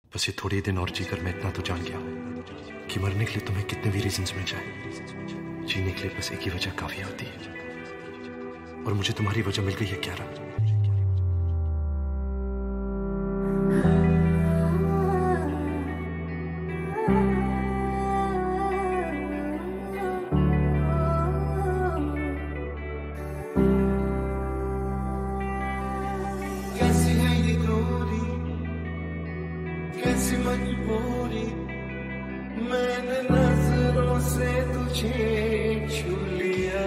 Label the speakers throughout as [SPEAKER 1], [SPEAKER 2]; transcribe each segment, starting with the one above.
[SPEAKER 1] बस ये थोड़े दिन और जीकर मैं इतना तो जान गया कि मरने के लिए तुम्हें कितने भी रीजंस मिल जाए, जीने के लिए बस एक ही वजह काफी होती है। और मुझे तुम्हारी वजह मिल गई है क्यारा।
[SPEAKER 2] कैसी है ये गोरी, कैसी मजबूरी, मैंने नजरों से तुझे छू लिया।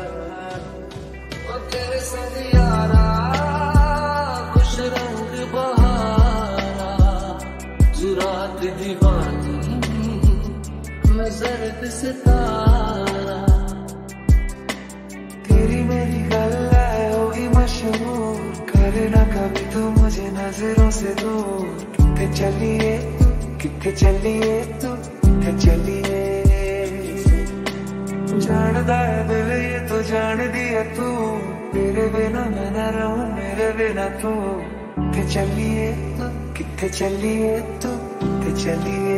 [SPEAKER 2] और तेरे संग यारा खुश रंग बहारा, तू रात दीवानी मैं जर्द सितारा। तेरी मेरी गल्ला होगी मशहूर, करना कभी तो मुझे नजरों से दूर। कितने चलिए तू, कितने चलिए तू, कितने चलिए। जानदा है दिल ये तो जान दिया तू, तेरे बिना मैं न रहूं मेरे बिना तू। कितने चलिए तू, कितने चलिए तू, कितने चलिए।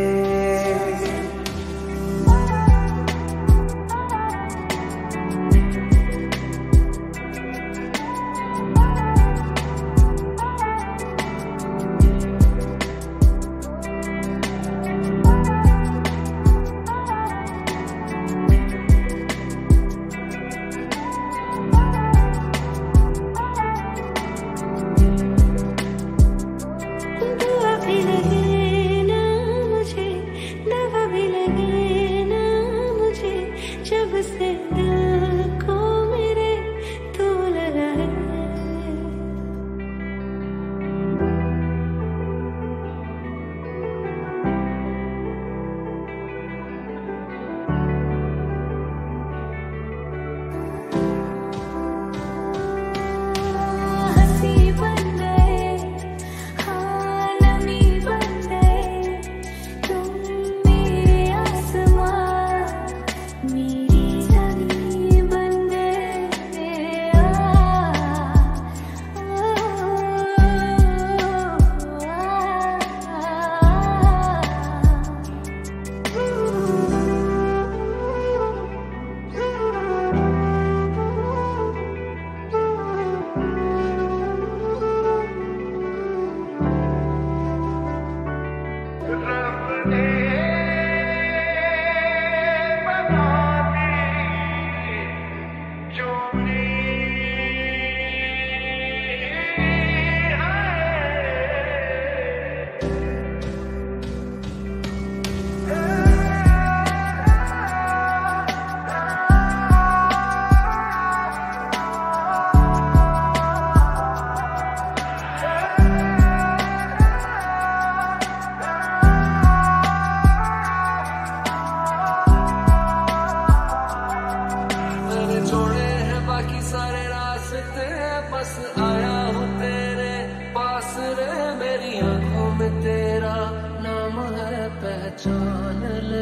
[SPEAKER 2] सारे रास्ते बस आया हूँ तेरे पास रे, मेरी आंखों में तेरा नाम है पहचान ले।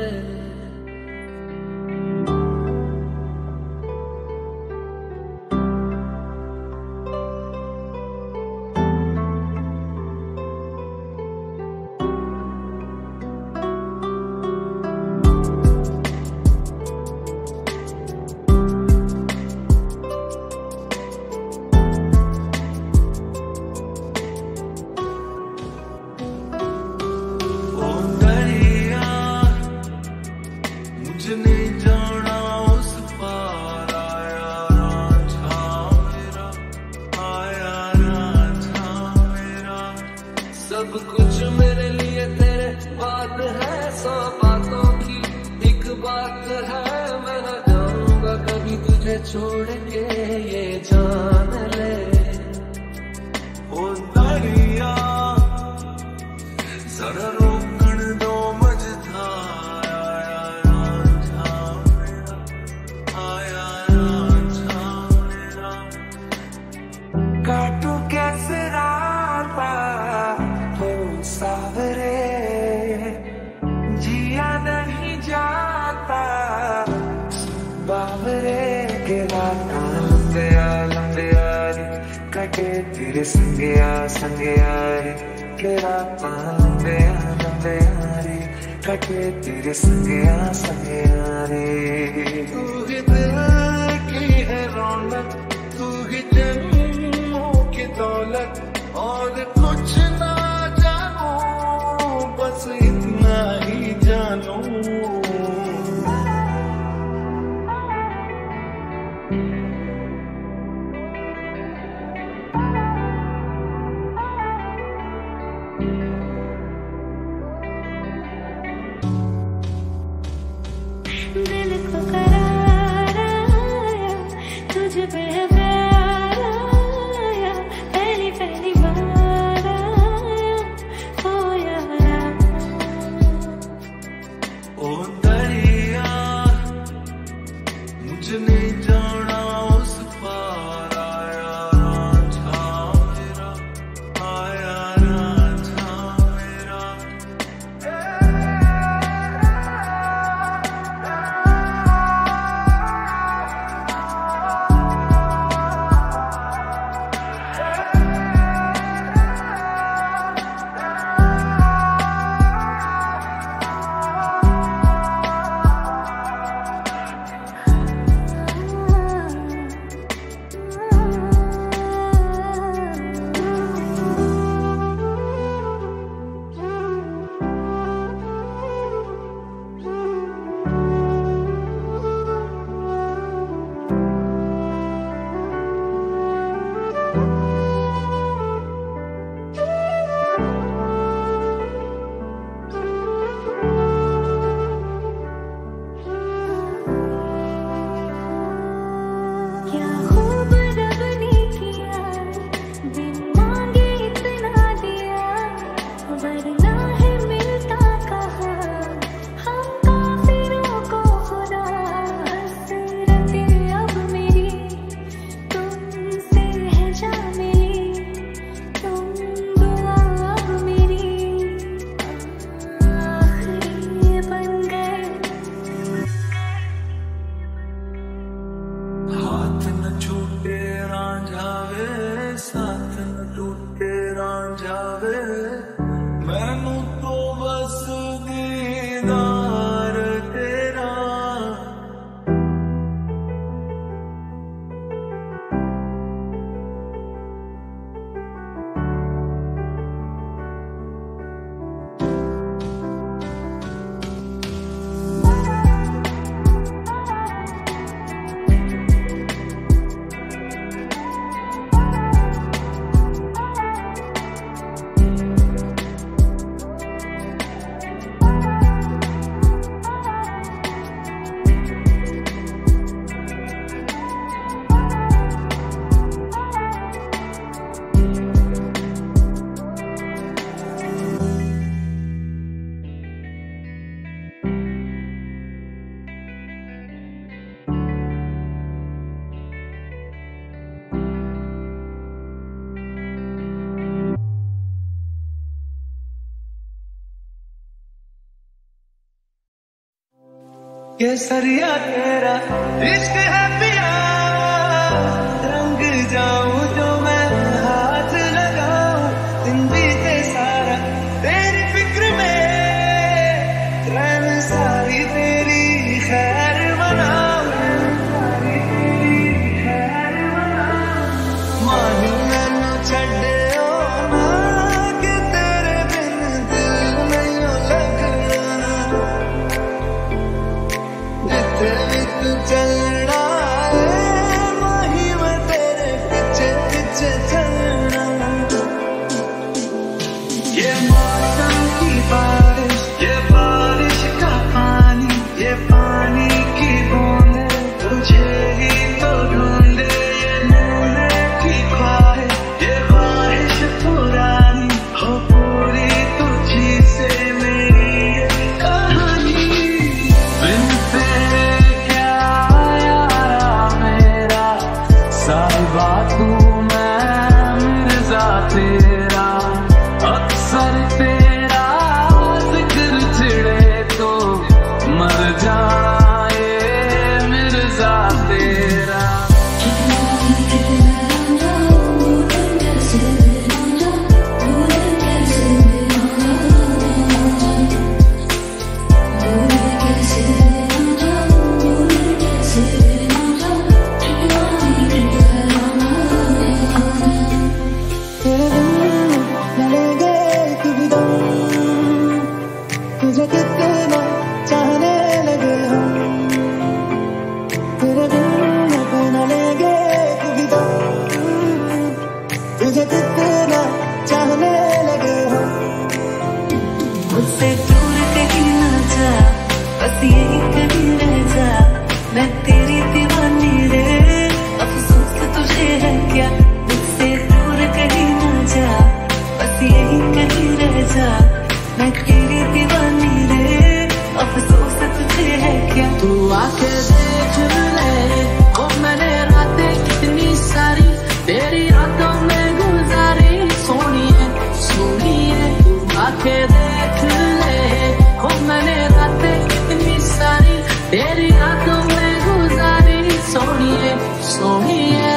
[SPEAKER 2] नहीं जाना उस पार आया रांझा मेरा, आया रांझा मेरा। सब कुछ मेरे लिए तेरे बात है, 100 बातों की एक बात है। मैं न जाऊंगा कभी तुझे छोड़ के, ये जान ले। ओ दरिया जरा रोकन दो काटू कैसे राता हो सावरे, जिया नहीं जाता बावरे। के राता लंबे यारी कटे तेरे संगे आ रे, के राता लंबे कटे तेरे संगया संगया रे। तू ही दिल की है रौनक, तू ही जन्मों की दौलत, और कुछ ना जानू बस इतना ही जानू।
[SPEAKER 3] दिल को करार आया, तुझ पे प्यार आया, पहली पहली बार आया ओ यारा।
[SPEAKER 2] ओ दरिया मुझे नहीं जाना उस पार, आया रांझा मेरा, आया रांझा मेरा।
[SPEAKER 3] क्या खूब रब ने किया, बिन मांगे इतना दिया, वरना है मिलता कहा हम काफिरों को खुदा। हसरतें अब मेरी तुमसे है जा मिली, तुम दुआ अब मेरी आखिरी बन गए।
[SPEAKER 2] हाथ न छूटे रांझावे, साथ न टूटे रांझावे, मैनू तो बस दीदार तेरा। केसरिया तेरा इश्क है पिया, रंग जाऊं जो मैं हाथ लगाऊं, दिन बीते सारा तेरी फिक्र में, रैन सारी तेरी खैर मनाऊं, सारी तेरी खैर मनाऊं। मानी मैनू छड्डे ना कि तेरे बिन दिल नहीं लगना, जिथे भी तू चलना
[SPEAKER 3] मुझसे दूर कहीं ना जा, बस यही कहीं रह जा, मैं तेरी दीवानी रे, अफसोस तुझे है क्या, मुझसे दूर कहीं ना जा, बस यही कहीं रह जा, मैं तेरी दीवानी रे, अफसोस तुझे है क्या।
[SPEAKER 4] तू आके देख ले, ओ मैंने रातें कितनी सारी तेरी रातों में गुजारी, सोनिए सोनिए तू आके देख ले, ओ मैंने रातें कितनी सारी तेरी रातों में गुजारी, सोनिए सोनिए।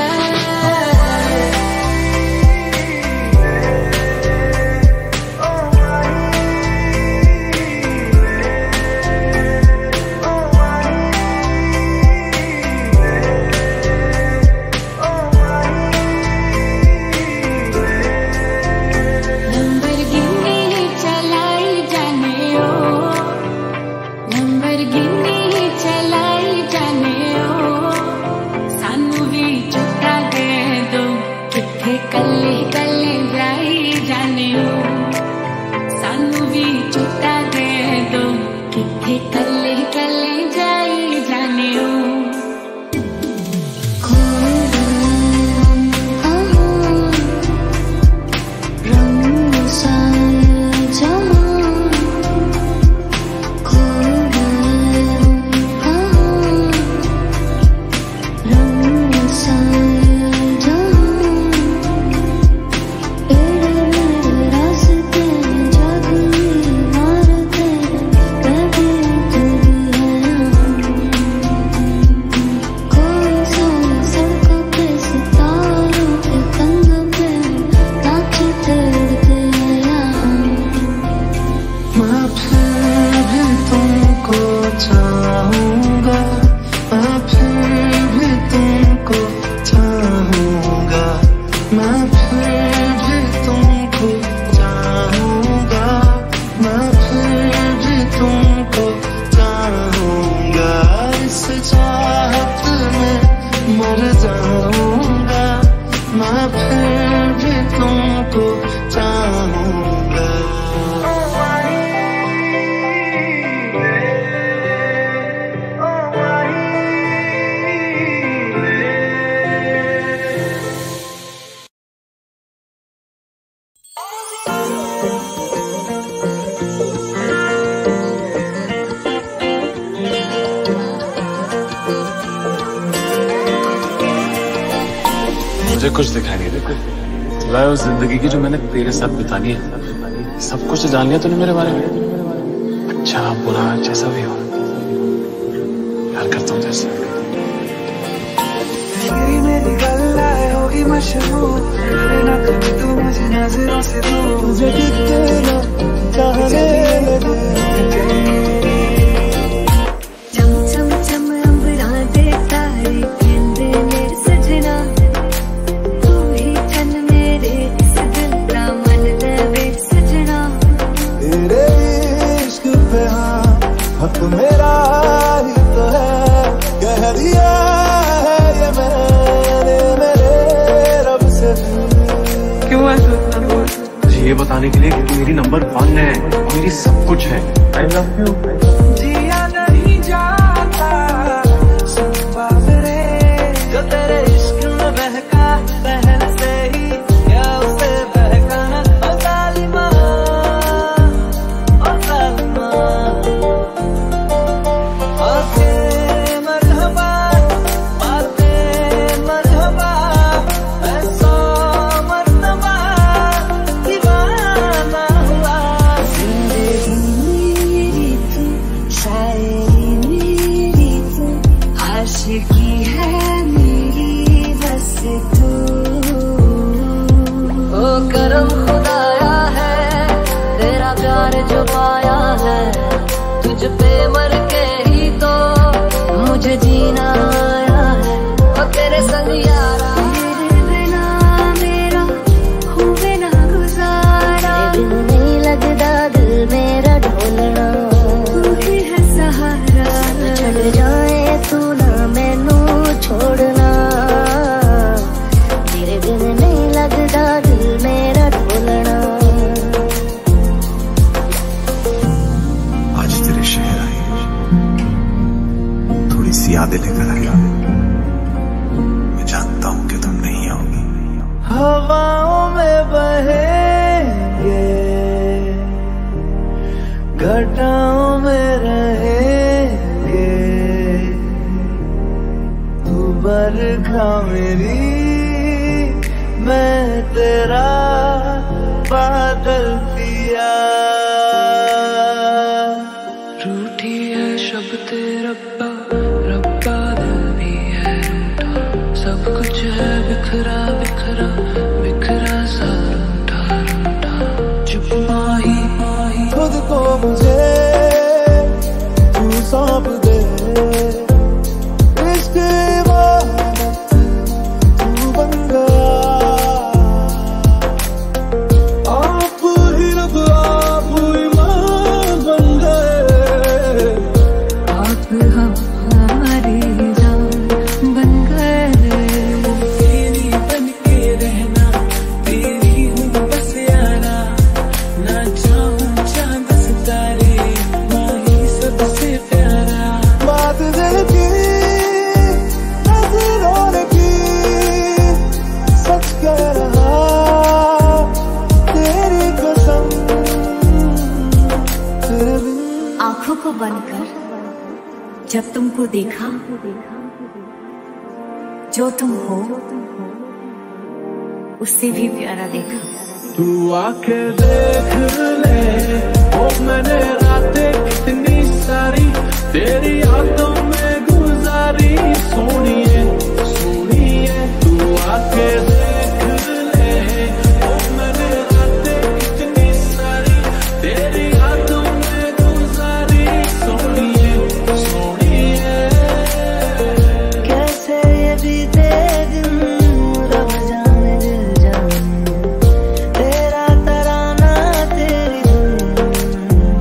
[SPEAKER 5] मुझे कुछ दिखाई नहीं देता, सिवाय उस जिंदगी की जो मैंने तेरे साथ बितानी है। सब कुछ जान लिया तूने मेरे बारे में, अच्छा बुरा जैसा भी हो, प्यार करता हूँ जैसे।
[SPEAKER 2] मेरी गल्लाएं होगी मशहूर, तेरे ना कभी तू मुझे नजरों से दूर, मुझे कितना चाहने लगे।
[SPEAKER 3] चम चम चम अंबरा दे तारे कहंदे ने सजना, तू ही चन मेरे इस दिल दा मन दे विच सजना।
[SPEAKER 2] तेरे इश्क पे हाँ हक मेरा ही तो है, कह दिया है ये मैंने मेरे रब से।
[SPEAKER 1] क्यों ऐसा इतना बोल? तुझे ये बताने के लिए कि तू मेरी नंबर 1 है, मेरी सब कुछ है। I love you.
[SPEAKER 2] जिया नहीं जाता सुबह मेरे, जो तेरे इश्क में बहका पहले से ही, क्या उसे बहकाना। ओ जालिमा, ओ जालिमा, आके मरहबा, बातें मरहबा, ऐसा मरतबा दीवाना हुआ।
[SPEAKER 3] जिंदगी मेरी तू
[SPEAKER 1] यादें लेकर आया। मैं जानता हूं कि तुम नहीं आओगी।
[SPEAKER 2] हवाओं में बहेंगे, घटाओं में रहेंगे, तू बरखा मेरी, मैं तेरा बादल पिया।
[SPEAKER 3] रूठी है शब्द रब्बा, रब्बा दिल भी है रूठा, सब कुछ है बिखरा बिखरा बिखरा सा रूठा रूठा। चुप माही माही
[SPEAKER 2] खुद को मुझे तू सौंप दे, इश्क इबादत तू बन गया। आप ही रब आप ईमान बन गए,
[SPEAKER 3] आप हमारी जान बन गए।
[SPEAKER 2] तेरी बन के रहना, तेरी हूँ बस यारा, ना चाहूँ चांद सितारे, माही सबसे प्यारा। बात दिल की नजरों की, सच कह रहा तेरी कसम, तेरे बिन।
[SPEAKER 6] आंखों को बंद कर जब तुमको देखा, जो तुम हो उससे भी प्यारा देखा।
[SPEAKER 2] तू आके देख ले, ओ मैंने रातें कितनी सारी तेरी यादों में गुजारी। सोनिए सोनिए तू आके देख ले, ओ मैंने रातें कितनी सारी तेरी यादों में गुजारी। सोनिए सोनिए कैसे ये बीते दिन, रब जाने दिल जाने, तेरा तराना तेरी धुन,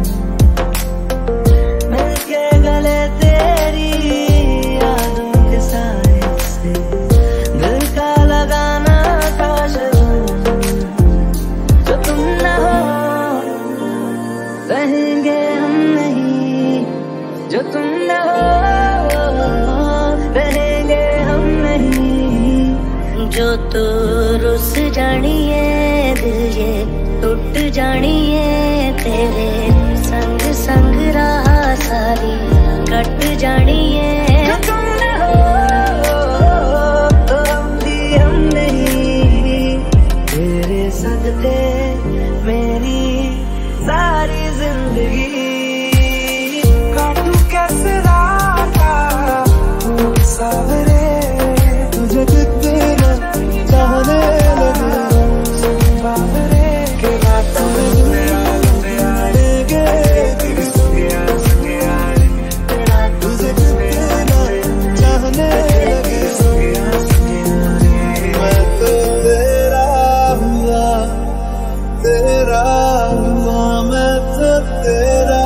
[SPEAKER 2] मिलके गले तेरी यादों के साए से, दिल का लगाना था शगुन। जो तुम न हो रहेंगे हम नहीं, जो तुम न हो रहेंगे हम नहीं।
[SPEAKER 6] जो तो रुस जानिए दिल ये टूट जानिए, तेरे संग संग राह सारी कट जानिए।
[SPEAKER 2] जो तुम न हो तो हम नहीं, तेरे सदके मेरी सारी जिंदगी। काटू कैसे राता ओ सावरे, तुझे कितना चाहने लगे बावरे, के रातों में लंबे आएंगे तेरी सुनिया सुनिया, तुझे कितना चाहने लगे सुनिया सुनिया। मैं तो तेरा हुआ, तेरा हुआ, मैं तो तेरा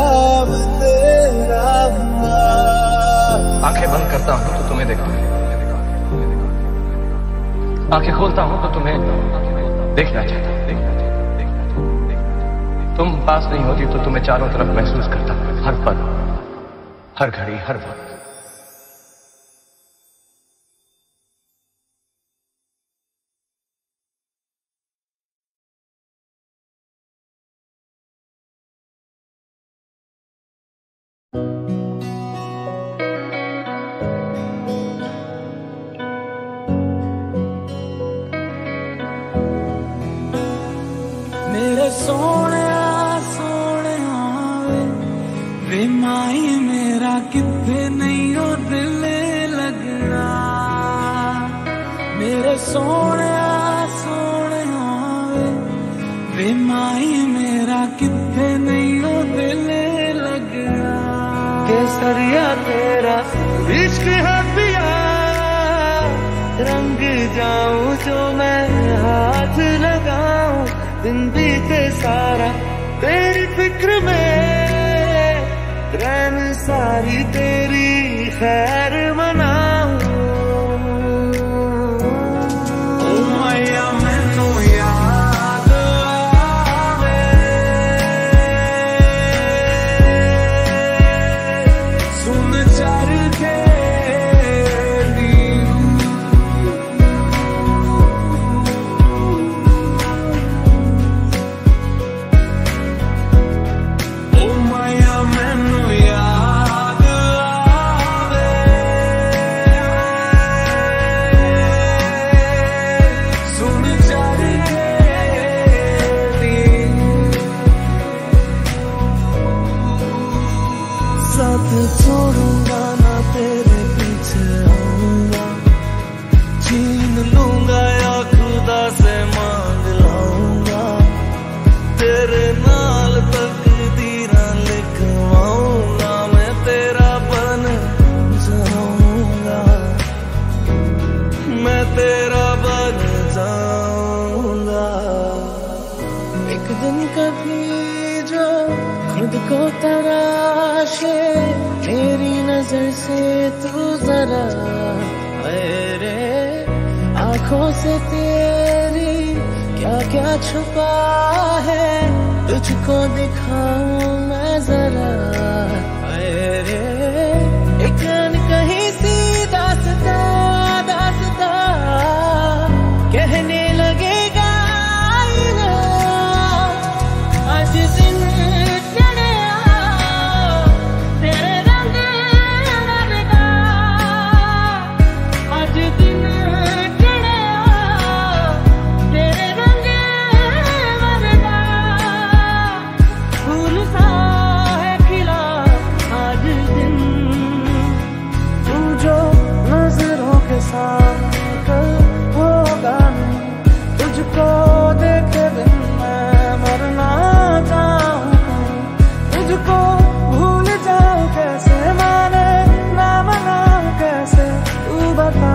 [SPEAKER 2] हुआ।
[SPEAKER 1] आंखें बंद करता हूं तो तुम्हें देखता हूं, आंखें खोलता हूं तो तुम्हें देखना चाहता हूं। तुम पास नहीं होती तो तुम्हें चारों तरफ महसूस करता हूं, हर पल हर घड़ी हर वक्त।
[SPEAKER 2] मेरे सोने सोने वे माई मेरा कितने नहीं हो दिल लगना। मेरे सोने सोने वे माई मेरा कितने नहीं हो दिल लगना। केसरिया तेरा इश्क है पिया, रंग जाऊं जो मैं हाथ लगाऊं, दिन बीते सारा तेरी फिक्र में, रैन सारी तेरी खैर मनाऊं। ओ मैया मैनू याद आवे, सुन चर के छोड़ूंगा ना तेरे पीछे आऊंगा, छीन लूंगा या खुदा से मांग लाऊंगा, तेरे नाल तकदीरां लिखवाऊंगा, मैं तेरा बन जाऊंगा, मैं तेरा बन जाऊंगा। एक दिन कभी जो खुद को तराशे, मेरी नजर से तू जरा मेरे आंखों से तेरी क्या क्या छुपा है, तुझको दिखाऊं मैं जरा मेरे एक कहीं सी दास्ता दास्ता कहने लगेगा आईना, आज दिन चढ़ा तेरे रंग लगेगा, आज दिन चढ़ा तेरे रंग लगेगा, फूल सा है खिला आज दिन, तू जो नजरों के सामने कल होगा नहीं, तुझको देखे बिन मैं मरना चाहूँ, तुझको भूल जाऊँ कैसे, माने ना मनाऊँ कैसे, तू बता।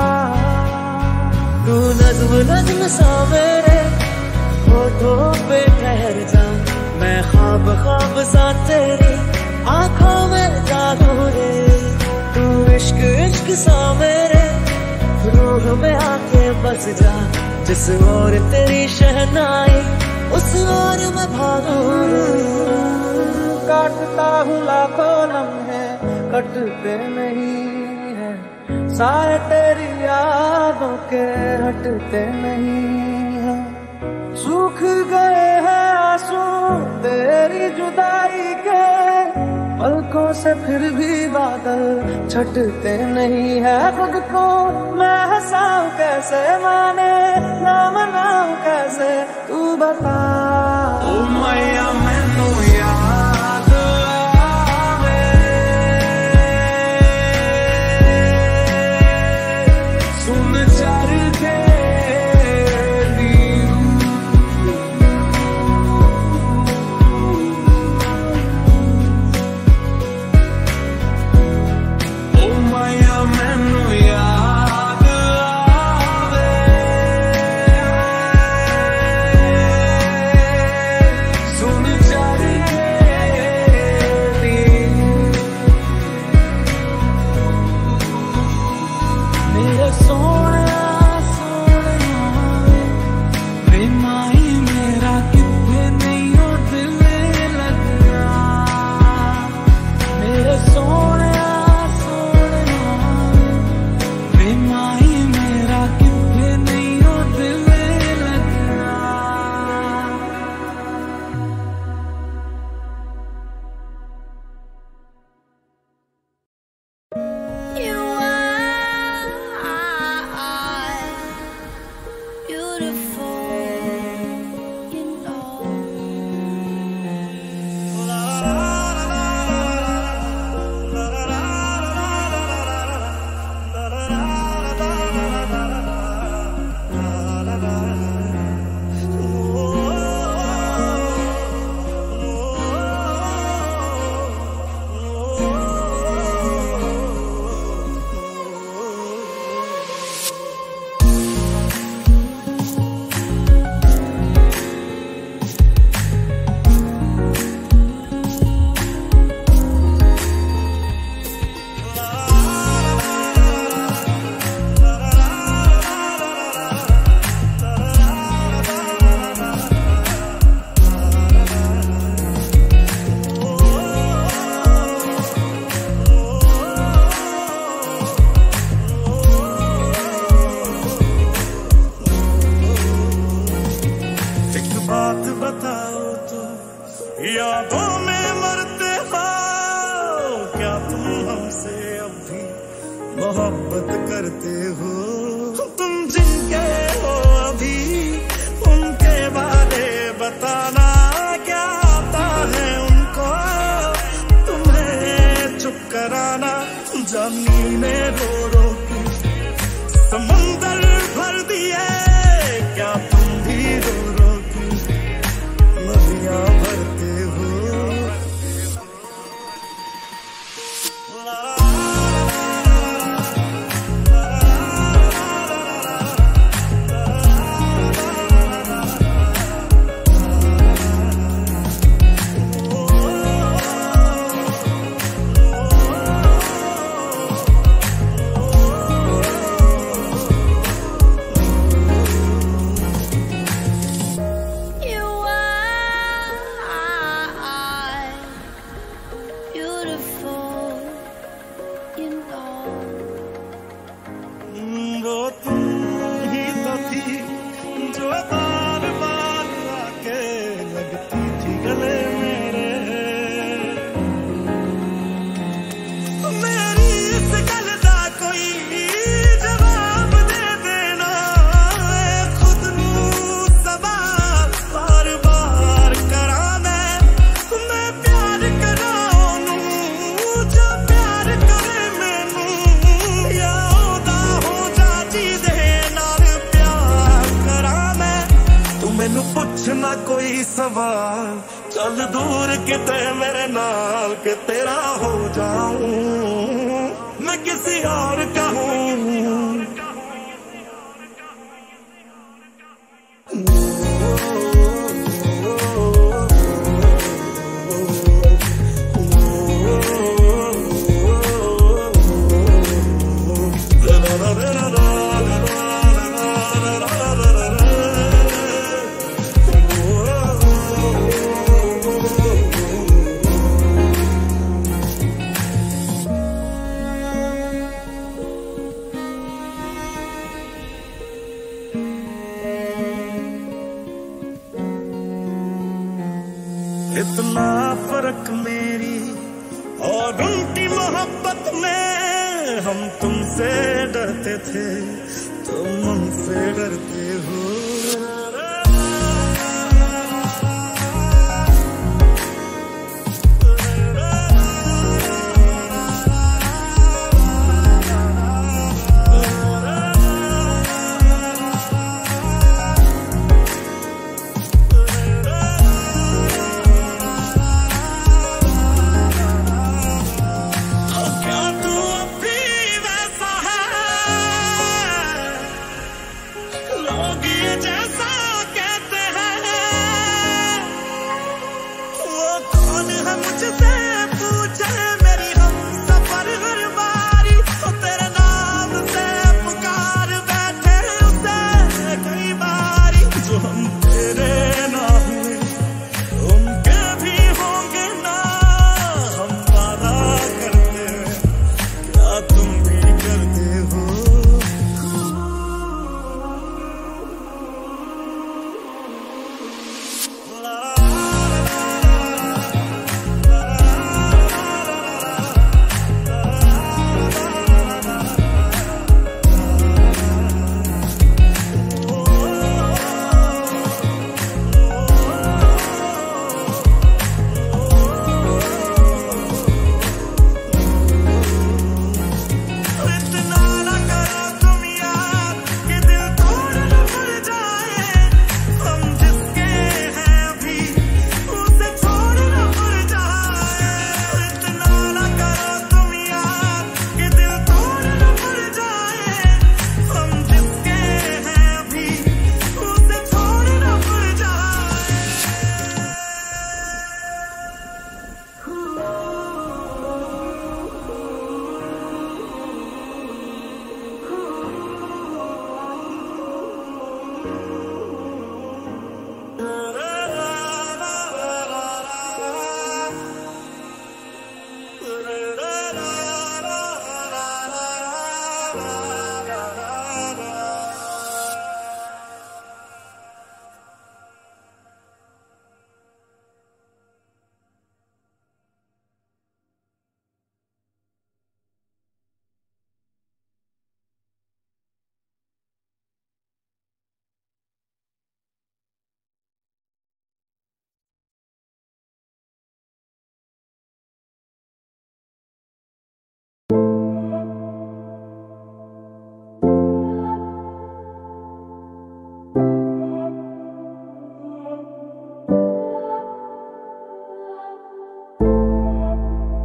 [SPEAKER 2] तू नज्म नज्म सा मेरे होठों पे ठहर जा, मैं ख्वाब ख्वाब सा तेरी आंखों में जागू रे, तू इश्क इश्क सा मेरे रूह में आके बस जा, जिस ओर तेरी शहनाई उस ओर मैं भागूं रे। काटता हूँ लाखों लम्हे कटते नहीं है, साए तेरी यादों के हटते नहीं है, सूख गए हैं आंसू तेरी जुदाई के, पलकों से फिर भी बादल छटते नहीं है, खुद को मैं हंसाऊं कैसे, माने ना मनाऊं कैसे, तू बता। ओ मैया मैनू याद आवे, सुन चर के मोहब्बत करते हो तुम जिनके हो अभी उनके बारे बताना क्या आता है उनको तुम्हें
[SPEAKER 7] जमीने रो रो के समुंदर भर दिए, क्या तुम भी रो रो के नदियां भरते हो। वो तुम ही तो थी जो बार बार आके लगती थी गले मेरे। मेरी इस गल दा कोई जवाब दे देना, खुद नू सवाल बार बार करा मैं प्यार करा ओनू जो प्यार करे मैनू, या मैनू पूछना कोई सवाल, चल दूर किते मेरे नाल के तेरा हो जाऊं मैं किसी और का हूं। इतना फर्क मेरी और उनकी मोहब्बत में, हम तुमसे डरते थे तुम हमसे डरते हो। जैसा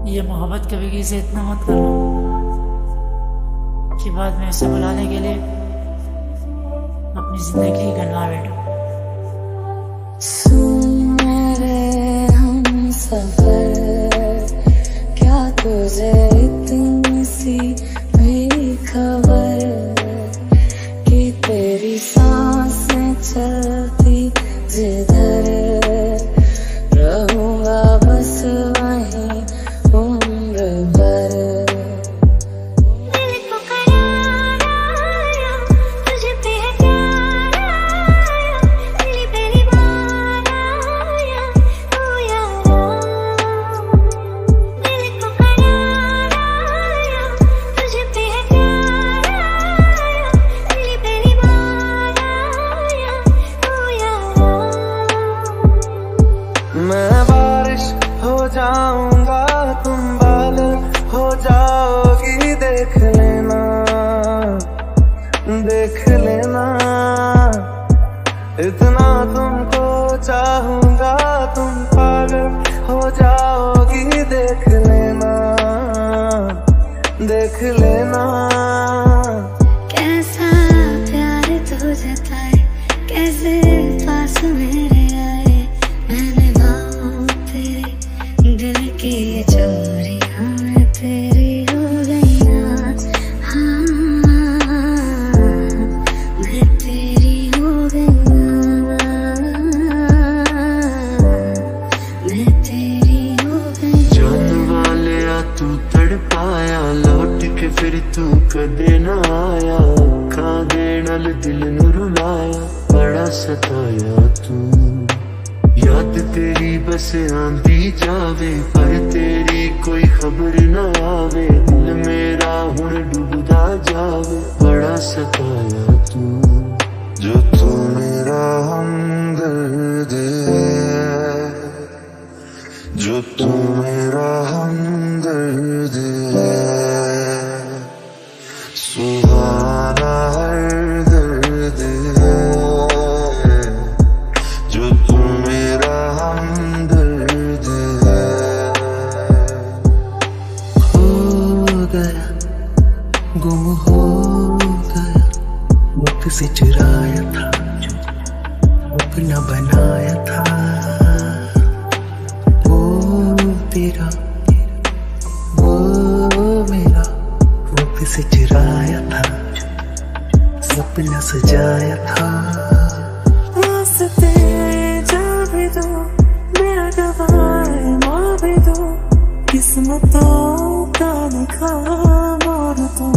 [SPEAKER 8] ये मोहब्बत कभी किसी से इतना मत करना कि बाद में उसे बुलाने के लिए अपनी जिंदगी गंवा बैठो।
[SPEAKER 3] सुन मेरे हम सफर, क्या तुझे इतनी सी मेरी खबर कि तेरी सांसें चलती जिधर रहूंगा बस वहीं उम्र भर। दिल को करार आया, तुझे पे है प्यार आया, पहली पहली बार आया ओ यारा। दिल को करार आया, तुझे पे है प्यार आया, पहली पहली बार आया ओ यारा।
[SPEAKER 2] मैं बारिश हो जाऊंगा, तुम बादल हो जाओगी, देख लेना देख लेना। इतना तुमको चाहूंगा, तुम पागल हो जाओगी, देख लेना देख लेना।
[SPEAKER 3] कैसा प्यार तू जताए, कैसे पास मेरे आए, मैंने बाहों तेरे दिल की ये चोरियां मैं तेरी हो गई ना। हाँ मैं तेरी हो गई ना, मैं तेरी हो गई।
[SPEAKER 2] जान वाले आ तू तड़पाया, लौट के फिर तू कदे ना आया। अखा दे नाल दिल नू रुलाया, बड़ा सताया तू। याद तेरी बस आंदी जावे, पर तेरी कोई खबर ना आवे। दिल मेरा हुण डूबदा जावे, बड़ा सताया तू। जो तू मेरा हमदर्द है, जो तू मेरा हमदर्द है, सुहाना हर दर्द है। जो तू मेरा हमदर्द है। खो गया, गुम हो गया, मुझसे चुराया था, अपना बनाया था। वो तेरा वो मेरा, मुझसे चुराया था, सपना सजाया था। रास्ते जा भी दो, मेरा गवाए मार भी दो, किस्मतों का लिखा मोड़ दो।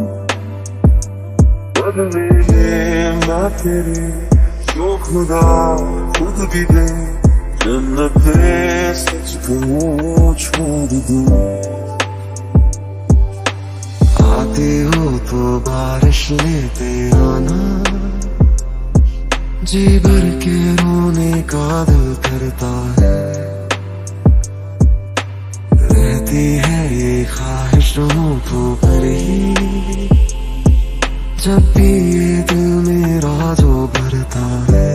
[SPEAKER 2] मैं तेरे जो खुदा खुद भी दे, जन्नत सच को छोड़ दो। आते हो तो बारिश लेते आना, जी भर के रोने का दिल करता है। रहती है ये ख्वाहिश होठों पर ही, जब भी ये दिल मेरा जो भरता है।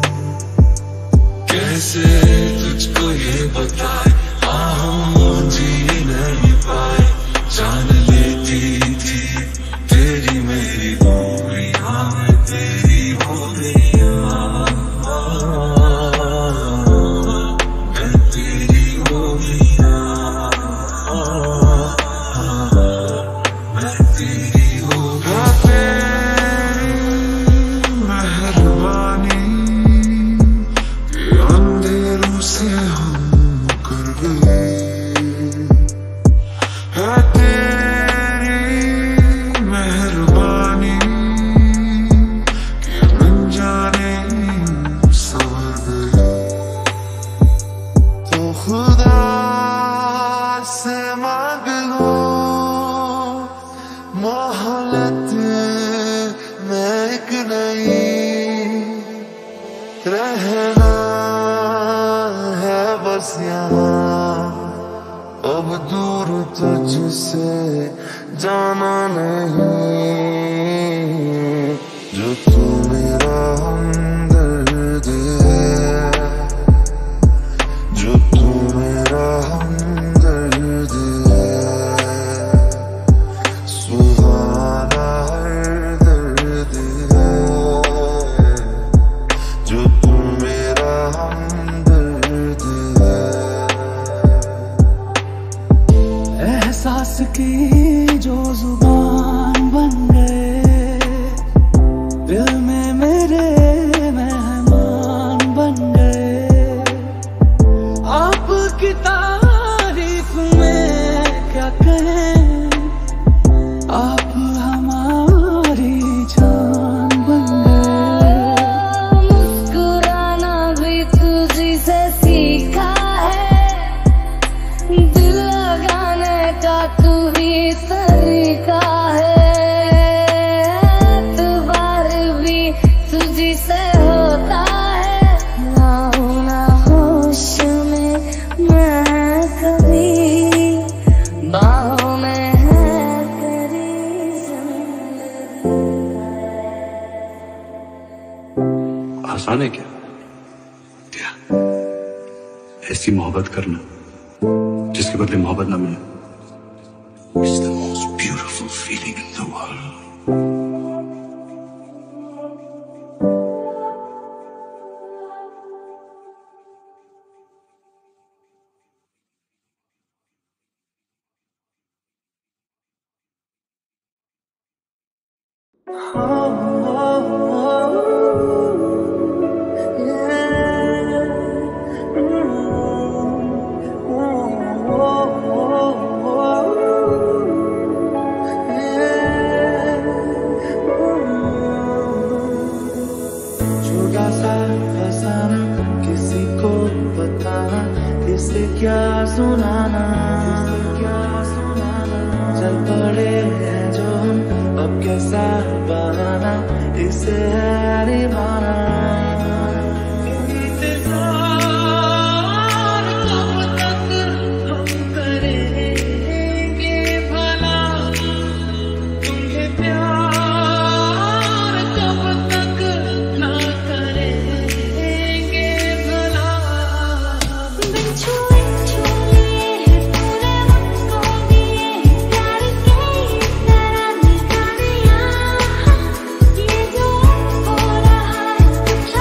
[SPEAKER 2] कैसे तुझको ये बताए, हम जी नहीं पाए। जान लेती थी तेरी मेरी दूरियां, मैं तेरी हो गई। मैं तेरी हो गई, मैं तेरी हो गई। मेहरबानी के अंधेरों से हम मुकर गए। है तेरी मेहरबानी के अनजाने संवर गए। तो खुदा से मांग लो मोहलत में एक नहीं, रहना है बस यहाँ। अब दूर तुझसे जाना नहीं। जो तू मेरा हमदर्द है, जो तू मेरा हमदर्द
[SPEAKER 4] पास की जो जुबान बन गए, दिल में मेरे मेहमान बन गए। आपकी तारीफ में क्या कहें, आप हमारी जान बन गए।
[SPEAKER 3] मुस्कुराना भी तुझी से सीखा है, दिल लगाने का तू ही तरीका है। एतबार भी तुझी से होता है, ना होना होश में मैं कभी, बाहों में है तेरी
[SPEAKER 1] आसान है क्या ऐसी मोहब्बत करना जिसके बदले मोहब्बत ना मिले? It's the most beautiful feeling in the world.
[SPEAKER 4] छोटा सा फसाना, किसी को बताना, किसे क्या सुनाना, चल पड़े हैं जो हम, अब कैसा बहाना, इसे है निभाना। इंतजार कब तक हम करेंगे भला, तुम्हें प्यार कब तक ना करेंगे भला।
[SPEAKER 3] बिन छुए छुए तूने मुझको दिए प्यार के तरह निशानियाँ, ये जो हो रहा है कुछ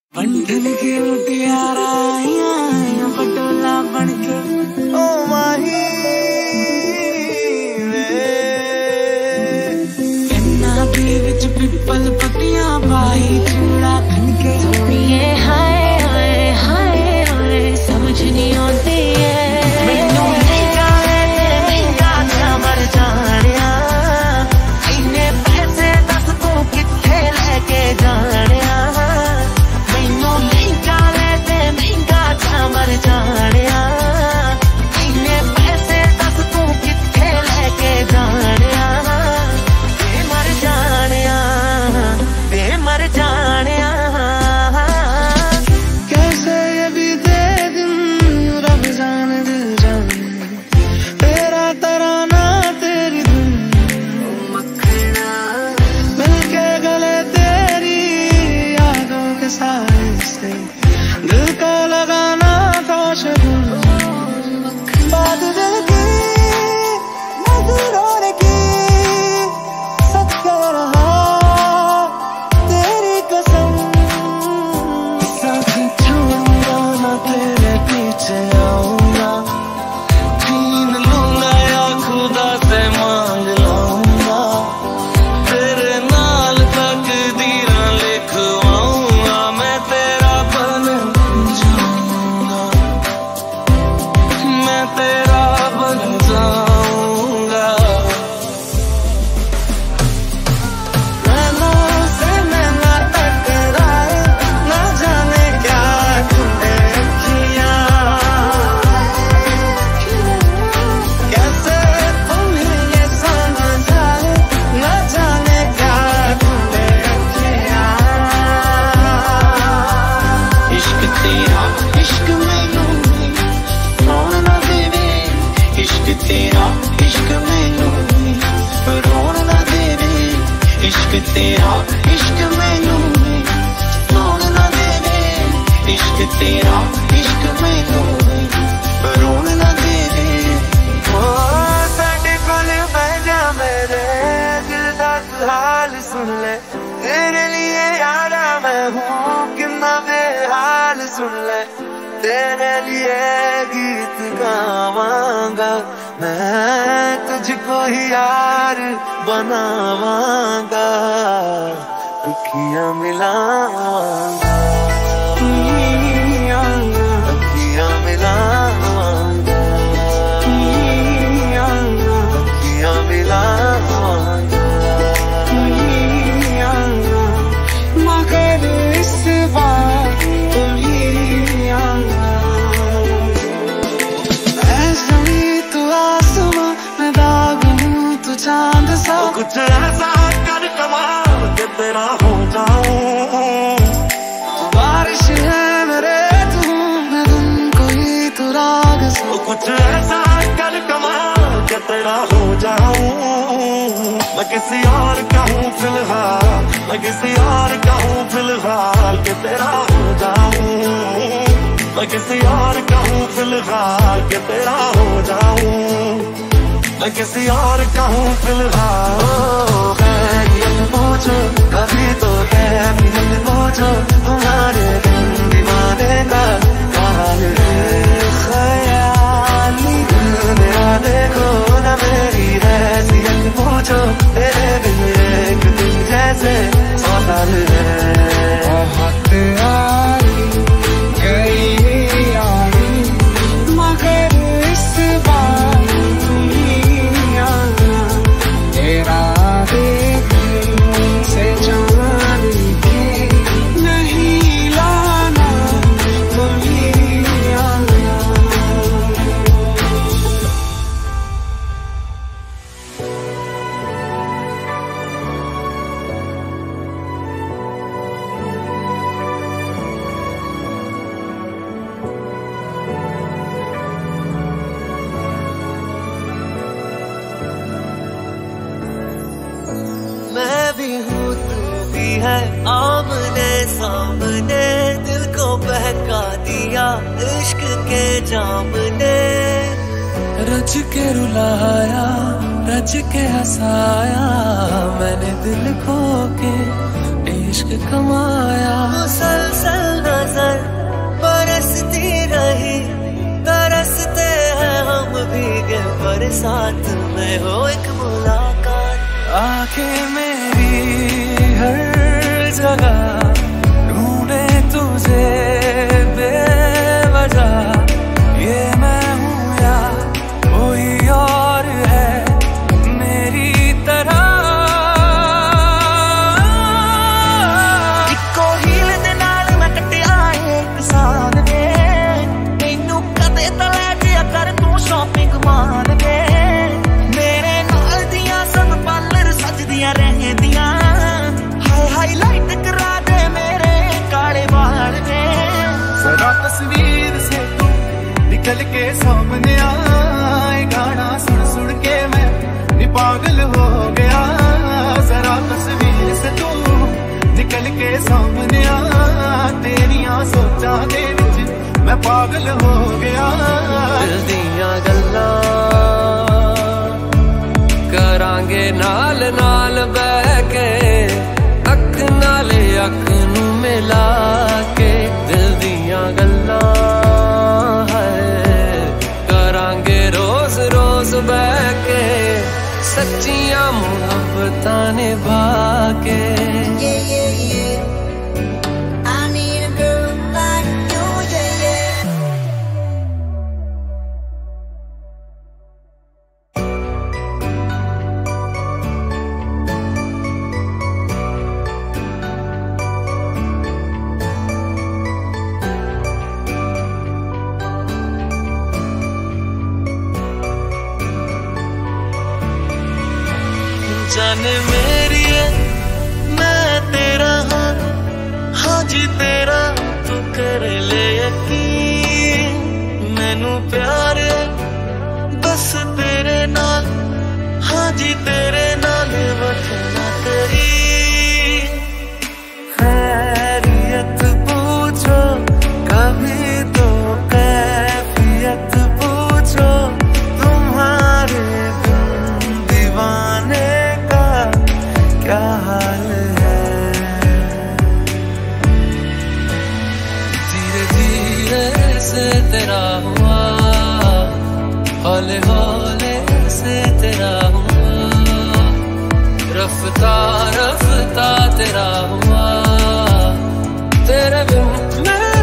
[SPEAKER 2] बंधन के मुटियारा आया पटोला बनके ओ माही इन्ना भी विच पिपल पतियां पाई चूड़ा बनके
[SPEAKER 3] ये हाय हाय हाय हाय समझ नहीं आती है मैनू महंगा है महंगा सा मर जानिया इन्ने पैसे दस तू किथे लेके जानिया मैनू महंगा है महंगा सा मर जानिया इन्ने पैसे दस तू किथे लेके जानिया मर जानिया मर जानिया
[SPEAKER 2] कैसे ये बीते दिन रब जाने दिल जाने तेरा तराना तेरी धुन मखना मिलके गले तेरी यादों के साए से दिल को लगाना था शगुन बात दिल की नजरों ने की सच कह रहा तेरी कसम साथ छूंगा ना तेरे पीछे आऊंगा छीन लूंगा या खुदा से मांग लाऊंगा तेरे नाल तकदीरां लिखवाऊंगा मैं तेरा बन जाऊंगा मैं तेरा बन जाऊंगा नैनों से नैना टकराए ना जाने क्या तूने किया कैसे तुम्हें ये समझ आए ना जाने क्या तूने किया इश्क तेरा इश्क मैनू रोन ना देवे इश्क तेरा इश्क मैनू रोन ना देवे इश्क तेरा इश्क मैनू रोन ना देवे इश्क तेरा इश्क मैनू रोन ना देवे ओ साडे कोल बह जा मेरे दिल दा हाल सुन ले तेरे लिए यारा मैं हूँ कितना बेहाल सुन ले तेरे लिए गीत गावांगा मैं तुझको ही यार बनावांगा दुखियां मिलावांगा दुखियां मिलावांगा दुखियां मिलावांगा मगर इस बार तुम ही आना तू आसमां मैं दाग हूँ तू चांद सा कुछ ऐसा कर कमाल के तेरा हो जाऊं बारिश है मेरे तू मैं धुन कोई तू राग सा कुछ ऐसा कर कमाल के तेरा हो जाऊं मैं किसी और का हूँ फिलहाल मैं किसी और का हूँ फिलहाल के तेरा हो जाऊं मैं किसी और का हूँ फिलहाल के तेरा हो जाऊं मैं किसी और का हूँ फिलहाल खैरियत पूछो कभी तो खैरियत पूछो तुम्हारे बिन दीवाने का हाल है ख्याली मेरा देखो ना मेरी हैसियत पूछो तेरे बिन एक दिन जैसे 100 साल है बहुत आई गई यारी मगर इस बार तुम ही आना तेरा देखने से जान के नहीं लाना तुम ही आना
[SPEAKER 3] मैं भी हूँ तू भी है आमने सामने दिल को बहका दिया इश्क के जाम ने
[SPEAKER 2] रच के रुलाया रच के हंसाया मैंने दिल खो के इश्क कमाया
[SPEAKER 3] मुसलसल साथ में हो एक मुलाकात।
[SPEAKER 2] आंखें मेरी हर जगह ढूंढे तुझे बेवजह, ये मैं हूँ या कोई और है मेरी तरह।
[SPEAKER 3] इको हील दे नाल मैं कटिया एक साल वे, मैनू कदे तो लै जिया कर तू शॉपिंग माल वे। मेरे नाल दियां सब पार्लर सजदियां रहंदियां, हाय हाईलाइट करा दे मेरे काले बाल वे।
[SPEAKER 2] जरा तस्वीर से तू निकल के सामने आए, गाना सुन सुन के मैं नी पागल हो गया। जरा तस्वीर से तू निकल के सामने आ, तेरिया सोचा दे विच मैं पागल हो गया।
[SPEAKER 4] दिल दियां गल्लां करांगे नाल नाल बह के, अख नाले अख नू मिला के। दिल दियां गल्लां है करांगे रोज रोज बह के, सच्चियां मुहब्बतां निभा के।
[SPEAKER 3] जाने मेरी है मैं तेरा हाँ, हाँ जी तेरा तू कर ले यकीन। मैनू प्यार है बस तेरे नाल, हाँ जी तेरे नाल वफा करी।
[SPEAKER 2] खैरियत पूछो कभी तो कैफियत पूछो, तुम्हारे बिन दीवाने क्या हाल है।
[SPEAKER 4] धीरे धीरे से तेरा हुआ, हौले हौले से तेरा हुआ, रफ्ता रफ्ता तेरा हुआ। तेरे बिन मैं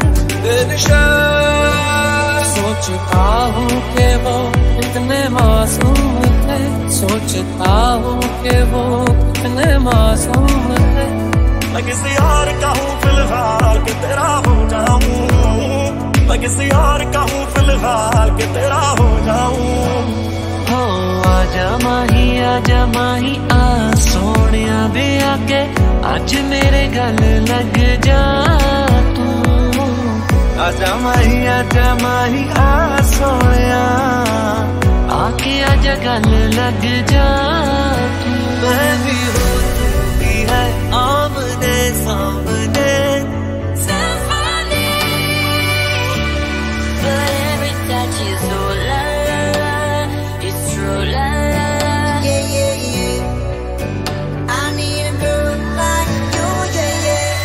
[SPEAKER 4] बेनिशान, सोचता हूँ कि वो इतने मासूम थे, सोचता हूँ कि वो कितने मासूम थे।
[SPEAKER 7] मैं किसी और का हूँ फिलहाल कि तेरा हो जाऊं, मैं किसी और का हूँ फिलहाल कि तेरा हो जाऊं।
[SPEAKER 3] हो आजा माही आ सोनिया दे आके, आज मेरे गल लग जा तू।
[SPEAKER 2] आजा माही आ सोनिया,
[SPEAKER 3] आके आजा गल लग जा तू। मैं भी हो तू भी है आमने सामने,
[SPEAKER 9] but every touch is so la la la, it's true la la la. Yeah yeah yeah, I need a girl like you, yeah yeah.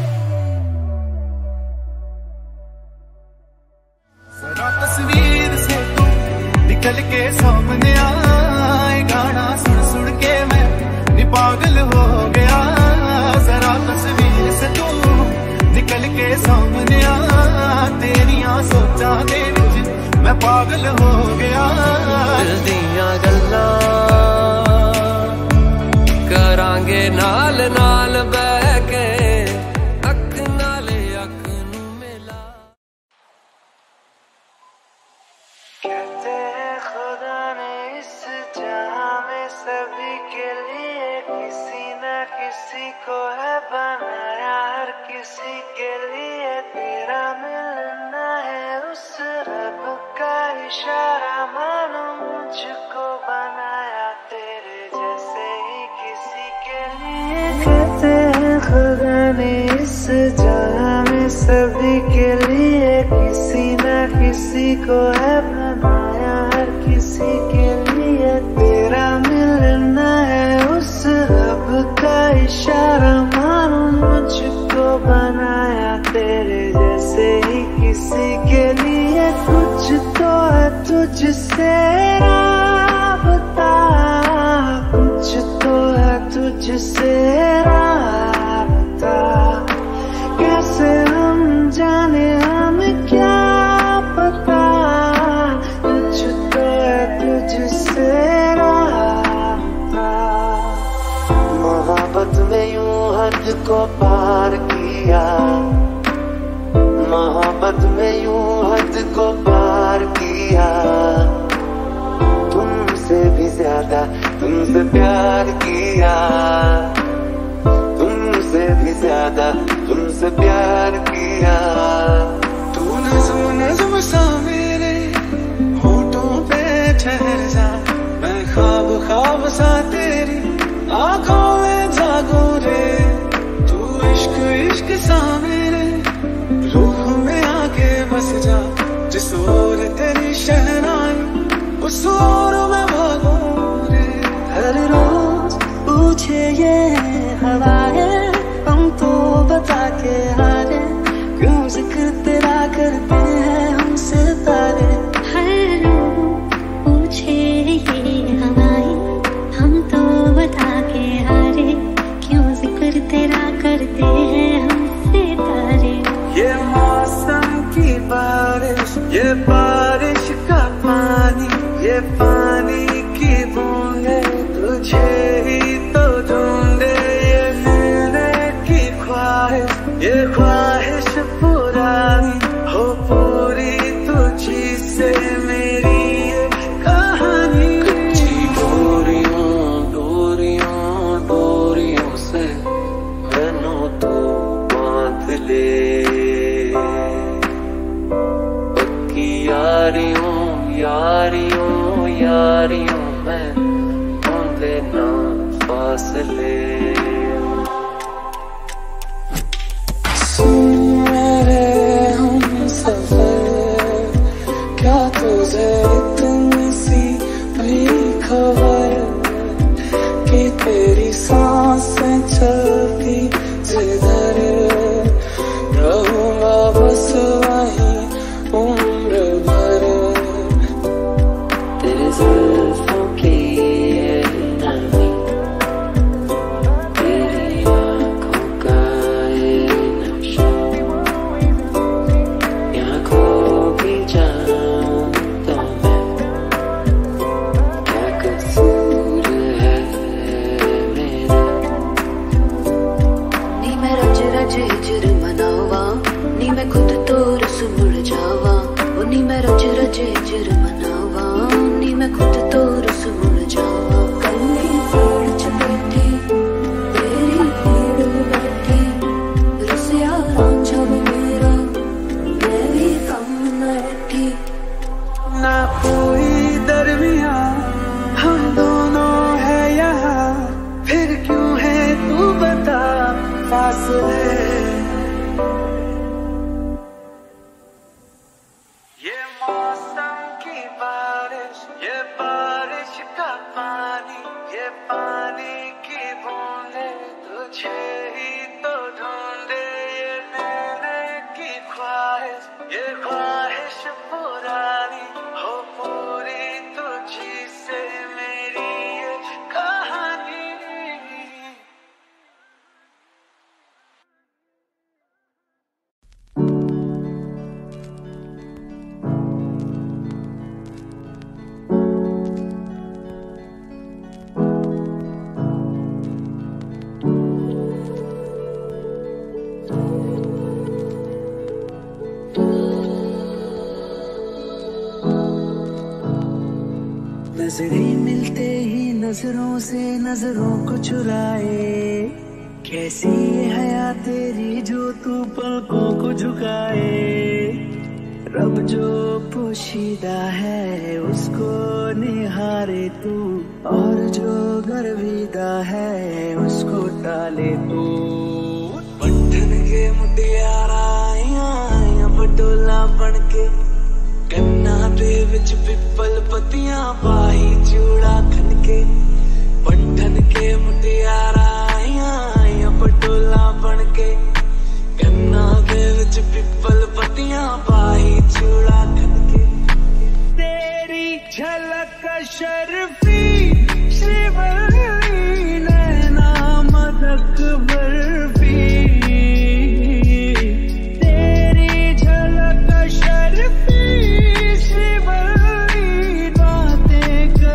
[SPEAKER 2] जरा तस्वीर से तू निकल के सामने आए, गाना सुन सुन के मैं नी पागल हो गया। जरा तस्वीर से तू निकल के सामने आ, तेरिया सोचा दे विच मैं पागल हो गया।
[SPEAKER 4] दिल दियां गल्लां करांगे नाल नाल बह के, अख नाले अख नू मिला।
[SPEAKER 2] कहते हैं खुदा ने इस जहां में सभी के लिए किसी न किसी को है बनाया, हर किसी के लिए तेरा मिलना है उस रब का इशारा। मानो मुझको बनाया तेरे जैसे ही किसी के लिए। कहते हैं खुदा ने इस जहां में सभी के लिए किसी न किसी को है बनाया, हर किसी के लिए तेरा मिलना है उस रब का इशारा। मानो मुझको बनाया तेरे जैसे ही किसी के लिए, कुछ तो है तुझसे। तेरा था। मोहब्बत में यूं हद को पार किया, मोहब्बत में यूं हद को पार किया। तुमसे भी ज्यादा तुमसे प्यार किया, तुमसे भी ज्यादा तुमसे प्यार किया। तू नज़्म नज़्म सा मेरे होठों पे ठहर जा, मैं ख्वाब ख्वाब सा तेरी आँखों में जागूं रे। तू इश्क इश्क सा मेरे रूह में आके बस जा, जिस ओर तेरी शहनाई उस ओर मैं भागूं रे। हर रोज पूछे ये हवाएं हम तो बता के हारे, क्यों जिक्र तेरा करते हैं हमसे तारे।
[SPEAKER 3] हर रोज पूछे ये हवाएं हम तो बता के हारे, क्यों जिक्र तेरा करते हैं हमसे तारे।
[SPEAKER 2] ये मौसम की बारिश, ये बारिश का पानी, ये पानी की बूंदें तुझे ही तो ढूंढे। ये मिलने की ख्वाहिश, ये ख्वाहिश पुरानी हो पूरी तुझी से मेरी ये कहानी। कच्ची डोरियों डोरियों डोरियों से मैनू तू बांध ले, पक्की यारियों यारियों यारियों में होंदे ना फासले। सुन मेरे हम सफर, क्या तुझे इतनी सी भी खबर कि तेरी सांसें चलती जिधर रहूंगा बस वहीं उम्र भर। तेरे जुल्फों की ये नमी, तेरी आँखों का ये नक्शा, यहाँ खो भी जाऊं तो मैं, क्या कसूर है मेरा।
[SPEAKER 3] नी मैं रज रज हिजर मनावा, नी मैं खुद तो रस मुड़ जावा। ओ नी मैं रज रज हिजर मनावा, नी मैं खुद तो रस मुड़ जावा। कल्ली पेड़ च बैठी तेरी भीड़ में बैठी, रसिया रांझा मेरा मैं भी कम न बैठी।
[SPEAKER 2] ना कोई दरमिया हम दोनों है यहाँ, फिर क्यों है तू बता फासले। ये मौसम की बारिश, ये बारिश का पानी, ये पानी की बूंदें तुझे ही तो ढूंढे। ये मिलने की ख्वाहिश, ये ख्वाहिश पुरानी हो पूरी तुझी से मेरी ये कहानी। नजरें मिलते ही नजरों से नजरों को चुराए, कैसी ये हया तेरी जो तू पलकों को झुकाए। रब जो पोशीदा है उसको निहारे तू, और जो गर्विदा है उसको टाले तू। पट्टन के मुटियारा आया पटोला बनके, कन्ना दे विच पिपल पतियां पाई चूड़ा खनके। पट्टन के मुटियारा आया पटोला बनके, कन्ना दे विच पिपल पतियां पाई चूड़ा खनके। तेरी झलक शर्फी श्रीवल्ली नैना मदक बर्फी, तेरी झलक शर्फी श्रीवल्ली बातें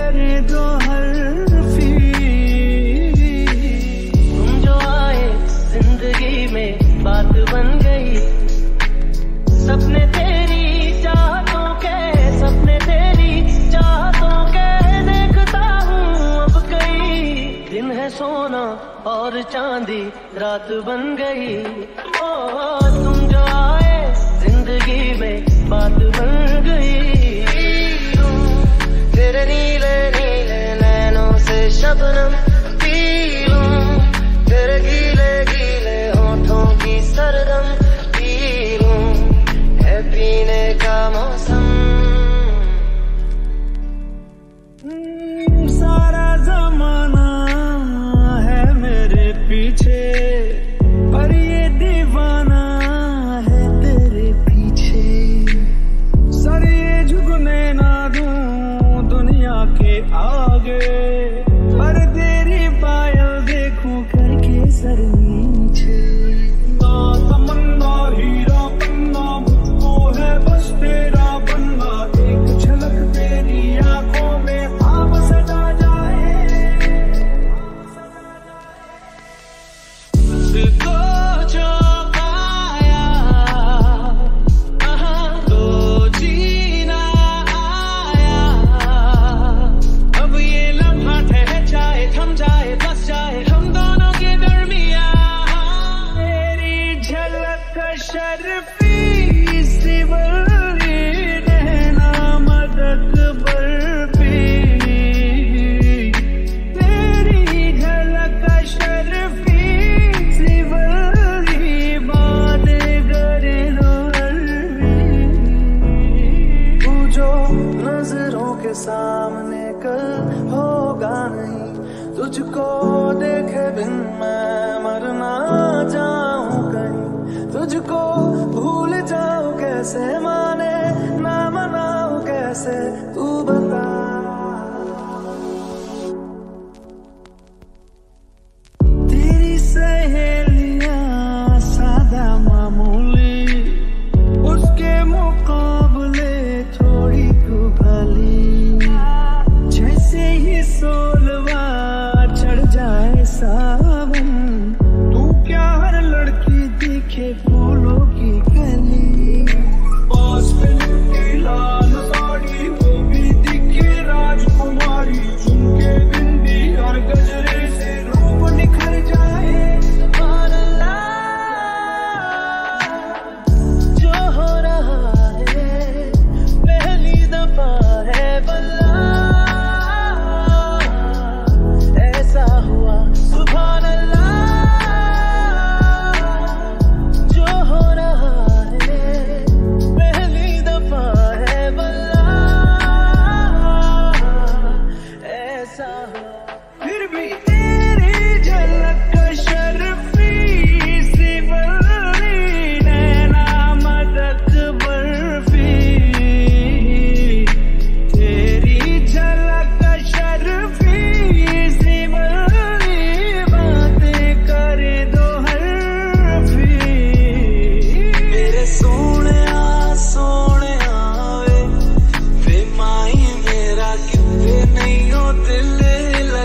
[SPEAKER 10] सोना और चांदी रात बन गई। ओ तुम जो आए जिंदगी में बात बन गई। तेरे नीले नीले नैनों से शबनम पी लूं, तेरे गीले गीले होठों की सरदम पी लूं, है पीने का मौसम।
[SPEAKER 2] सारा जमाना है मेरे पीछे, पर ये दीवाना है तेरे पीछे। सर ये झुकने ना दूं दुनिया के आगे, पर तेरी पायल देखूं करके सर नीचे। ना तमन्ना हीरा बनना, मुझको है बस तेरा बनना। एक झलक तेरी आंखों में आप सजा जाए। तुझको जो पाया तो जीना आया। अब ये लम्हा ठहर जाए, थम जाए, बस जाए हम दोनों के दरमियां। तेरी झलक शर्फी सिवली नैना मदक बर्फी। तेरी झलक शर्फी सिवली बातें करे तू जो नजरों के सामने कल होगा नहीं। तुझको देखे बिन मैं मर ना जाऊं कहीं। तुझको भूल जाऊं कैसे, माने ना मनाऊं कैसे, तू बता। तेरी सहेलियां सादा मामूली, उसके मुकाबले थोड़ी भली। जैसे ही सोलवा चढ़ जाए सावन, तू क्या हर लड़की दिखे फूलों की गली। पास में की लाल साड़ी, वो भी दिखे राजकुमारी। झुमके बिंदी और गजरे से रूप निखर जाए। सुभान अल्लाह, जो हो रहा है पहली दफा है बल्ला। ऐसा हुआ सुभान अल्लाह, जो हो रहा है पहली दफा है बल्ला। ऐसा हुआ फिर भी तेरी झलक शर्फी सिवली नैना मदक बर्फी। तेरी झलक शर्फी सिवली बातें करे दो हरफी। मेरे सोने वे माई मेरा कितने नहीं हो दिल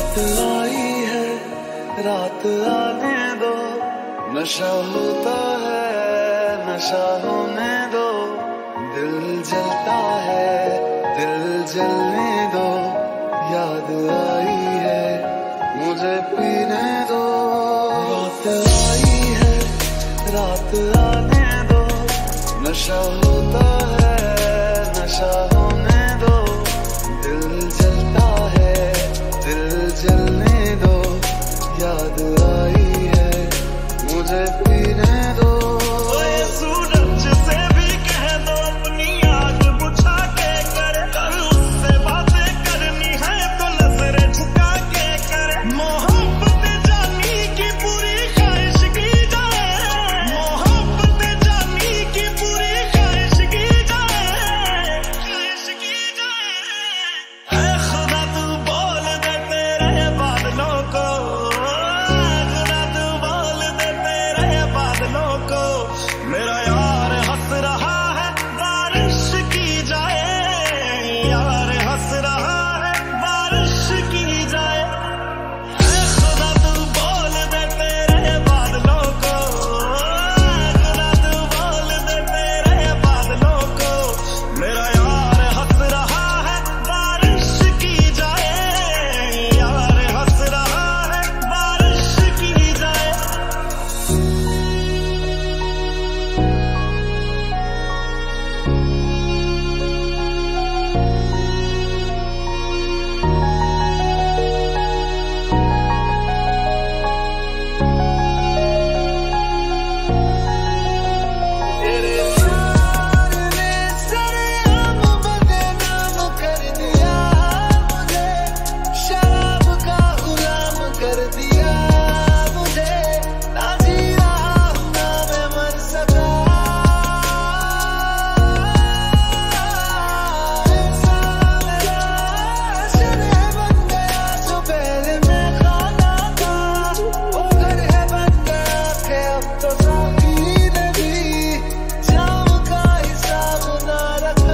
[SPEAKER 2] रात आई है, रात आने दो, नशा होता है, नशा होने दो, दिल जलता है, दिल जलने दो, याद आई है, मुझे पीने दो। रात आई है, रात आने दो, नशा होता है, नशा होने दो, दिल जलता है, दिल जलने दो, याद आई है, मुझे पीने दो। सूरज से भी कह दो अपनी आग बुझा के करे, कर उससे बातें करनी है तो नजरें झुका के करे। मोहब्बत जानी की पूरी ख्वाहिश की जाए, मोहब्बत जानी की पूरी ख्वाहिश की जाए, ख्वाहिश की जाए। ऐ खुदा तू बोल दे तेरे बादलों को, खुदा तू बोल दे तेरे बादलों को, मेरा यार हंस रहा है बारिश की जाए, यार हंस रहा है बारिश की जाए। ऐ खुदा तू बोल दे तेरे बादलों को, खुदा तू बोल दे तेरे बादलों को, मेरा यार हंस रहा है बारिश की जाए, यार हंस रहा है बारिश की जाए। तेरे प्यार ने सरेआम बदनाम कर दिया मुझे, शराब का गुलाम कर दिया मुझे, ना जी रहा हूं ना मैं मर सका। ऐसा मेरा असर है बन गया जो पहले मैं खाना था, वो घर है बन गया कि अब तो साथी ने भी जाम का हिसाब ना रखा।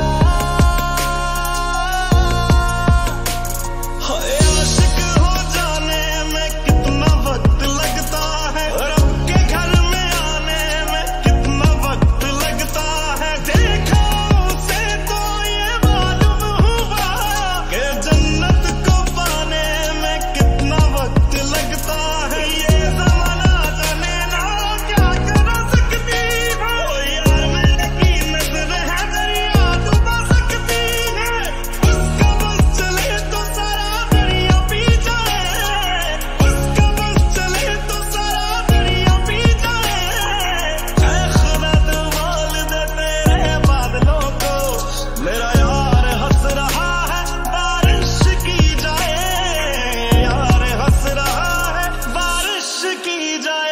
[SPEAKER 2] हाय आशिक हो जाने में कितना वक्त लगता है, रब के घर में आने में कितना वक्त लगता है। देखा उसे तो ये मालूम हुआ कि जन्नत को पाने में कितना वक्त लगता है। ये ज़माना जाने ना क्या कर सकती है, ओ यार मेरे की नज़र है दरिया डुबा सकती है, उसका बस चले तो सारा दरिया पी जाए, उसका बस चले तो सारा दरिया पी जाए। ऐ खुदा तू बोल दे तेरे बादलों को, मेरा यार हंस रहा है बारिश की जाए, यार हंस रहा है बारिश की जाए।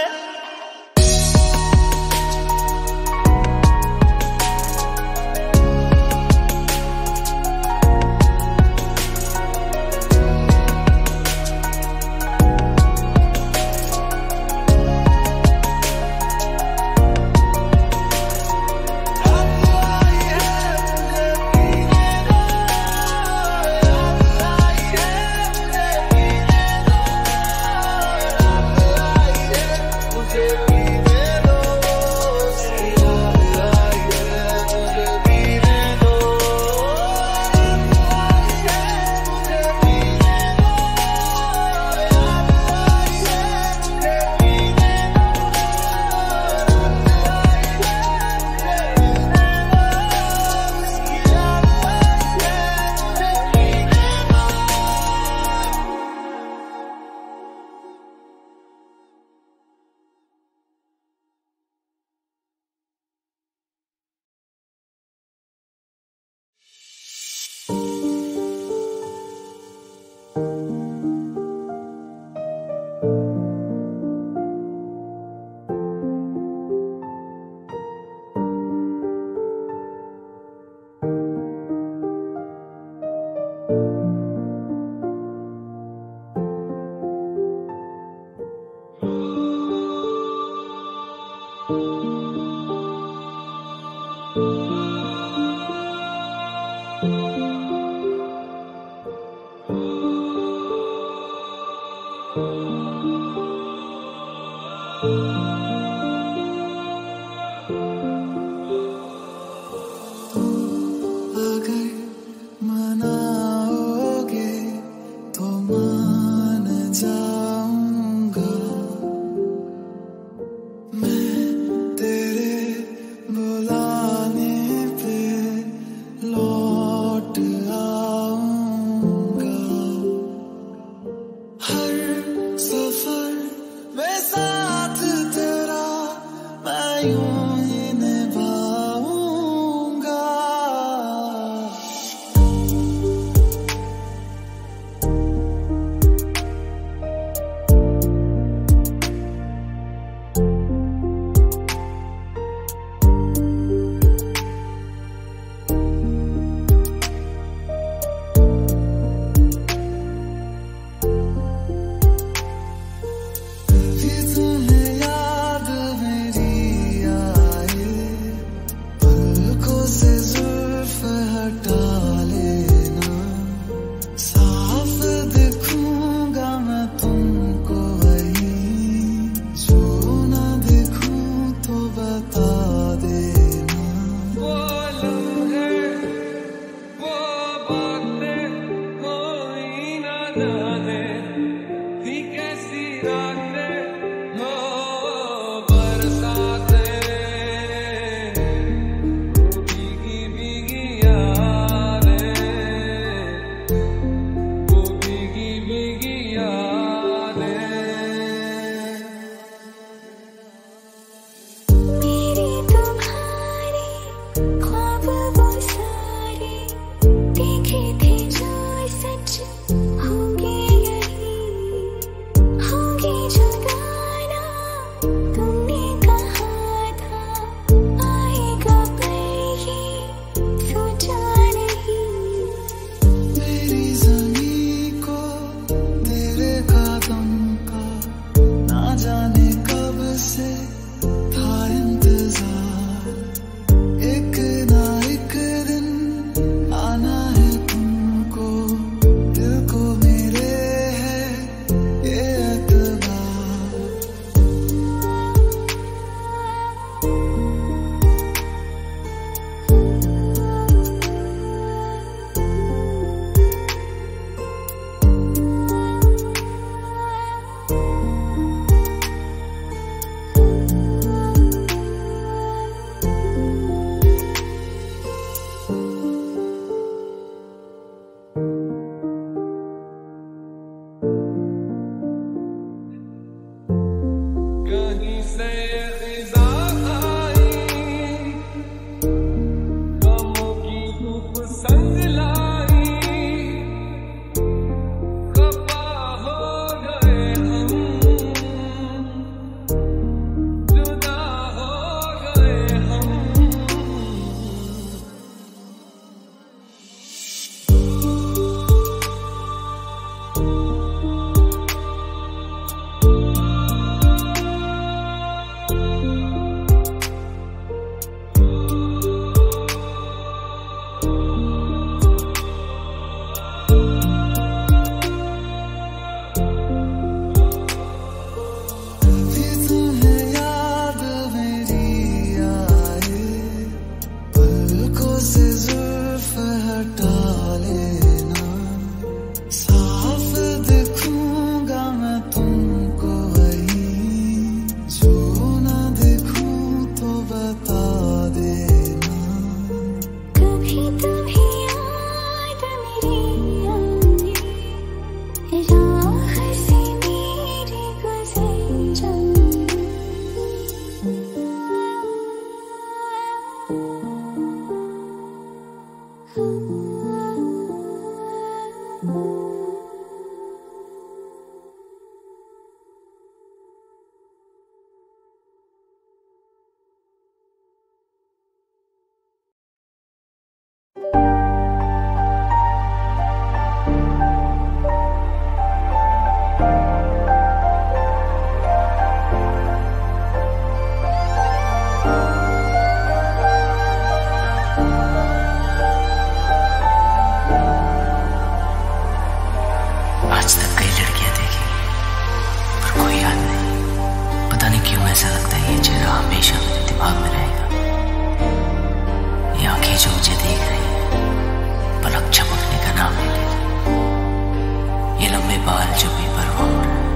[SPEAKER 11] बाल जो बेपरवाह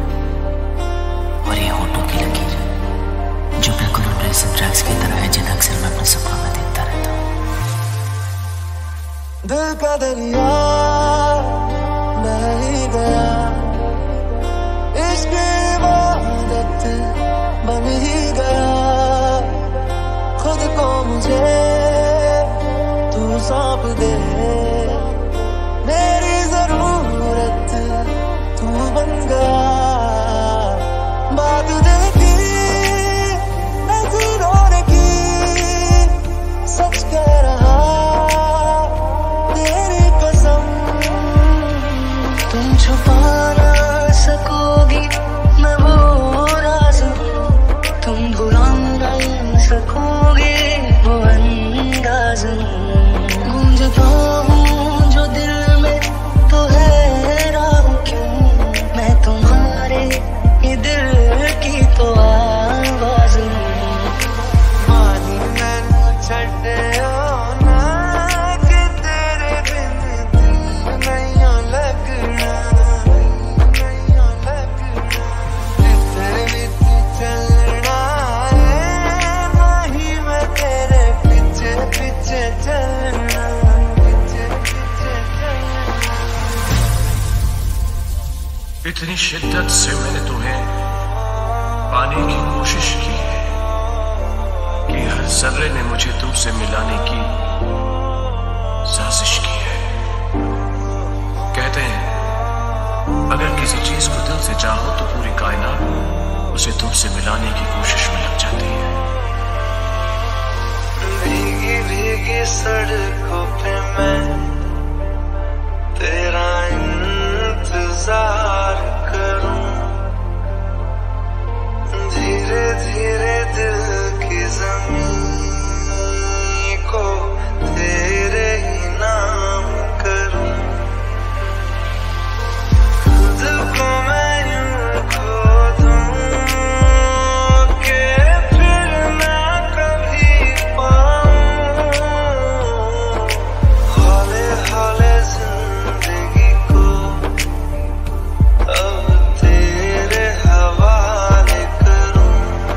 [SPEAKER 11] और ये होठों की लकीर जो बिल्कुल उन रेसिंग ट्रैक्स की तरह है जिन्हें अक्सर मैं अपने सपनों में देखता रहता हूँ।
[SPEAKER 2] दिल का दरिया बह ही गया, इश्क इबादत बन ही गया, खुद को मुझे तू सौंप दे, मेरी जरूरत तू बन गया। बात देखी नजरों ने की, सच कह रहा तेरी कसम, तुम छुपा ना सकोगी मैं वो राज, तुम भुला नहीं सकोगे वो अंदाज। गूंजता हूँ जो दिल में तो हैरान क्यों, मैं तुम्हारे ये दिल की तो आवाज हूँ। मानी मैनू छड्डियो ना कि तेरे बिन दिल नहीं लगना, तेरे विच चलना है, नहीं मैं तेरे पीछे पीछे चलना, पीछे पीछे चलना।
[SPEAKER 1] इतनी शिद्दत से मैंने तुम्हें पाने की कोशिश की है कि हर जर्रे ने मुझे तुमसे मिलाने की साजिश की है। कहते हैं अगर किसी चीज को दिल से चाहो तो पूरी कायनात उसे तुमसे मिलाने की कोशिश में लग जाती है।
[SPEAKER 2] भीगी भीगी सड़कों पे मैं तेरा इंतजार करूं, धीरे धीरे दिल की ज़मीं को तेरे ही नाम करूं, खुद को मैं यूं खो दूं कि फिर ना कभी पाऊं, हौले हौले जिंदगी को अब तेरे हवाले करूं।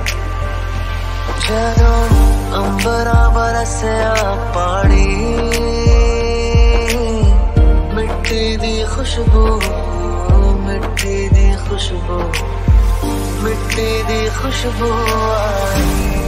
[SPEAKER 2] ਜਦੋਂ ਅੰਬਰਾਂ ਬਰਸਿਆ ਪਾਣੀ, ਮਿੱਟੀ ਦੀ ਖੁਸ਼ਬੂ, ਮਿੱਟੀ ਦੀ ਖੁਸ਼ਬੂ, ਮਿੱਟੀ ਦੀ ਖੁਸ਼ਬੂ ਆਈ।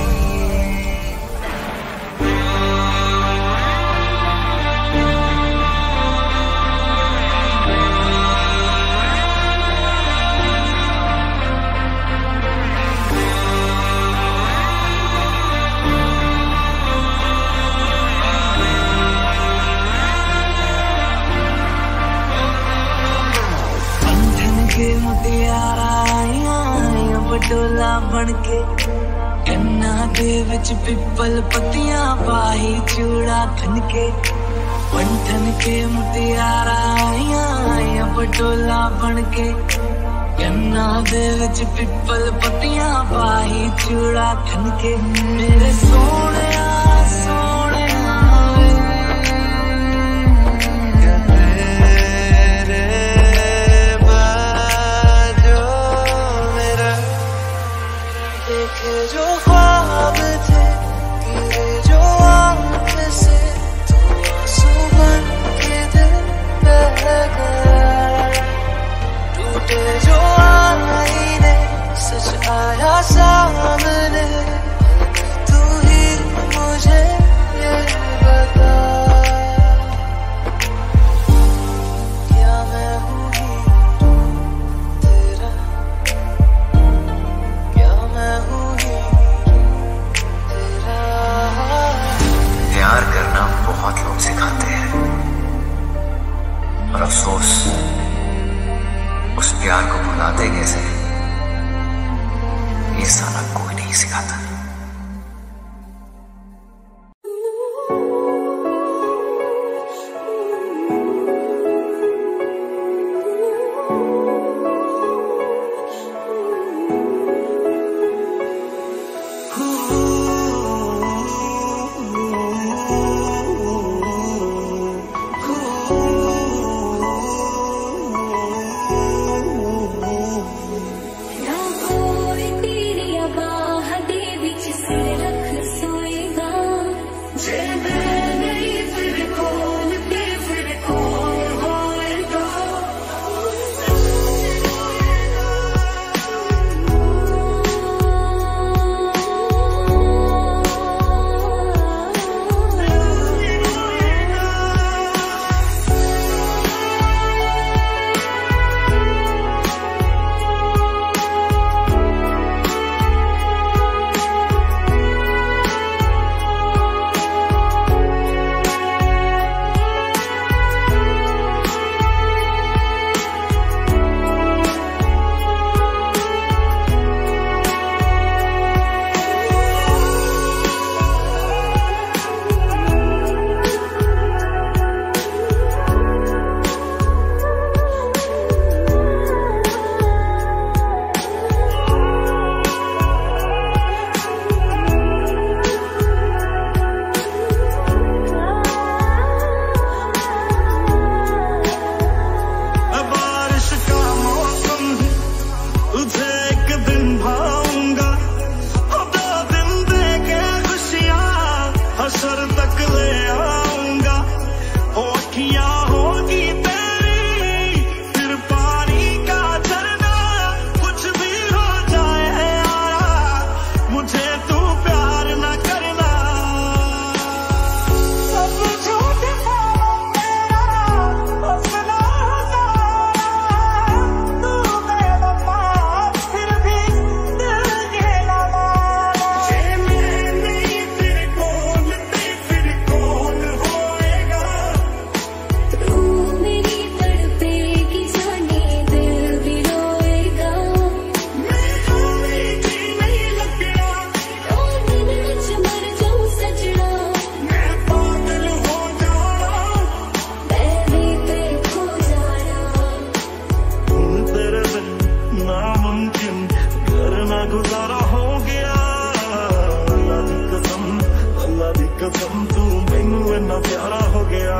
[SPEAKER 2] मुटियारा बटोला बनके कन्ना दे विच पिपल पत्तियां पाही चूड़ा खनके, पंठन के मुटियारा बटोला बनके कन्ना दे विच पिपल पत्तियां पाही चूड़ा खनके। मेरे सोने सोने जो ख्वाब थे तेरे जो आँख से तो आंसू बन के दिल बह गया, टूटे जो आईने सच आया सामने, तू ही मुझे ये बता क्या मैं हूँ ही तेरा, क्या मैं हूँ
[SPEAKER 11] प्यार करना बहुत लोग सिखाते हैं और अफसोस उस प्यार को भुलाते कैसे ये साला कोई नहीं सिखाता।
[SPEAKER 7] कसम तू मैनू इन्ना प्यारा हो गया।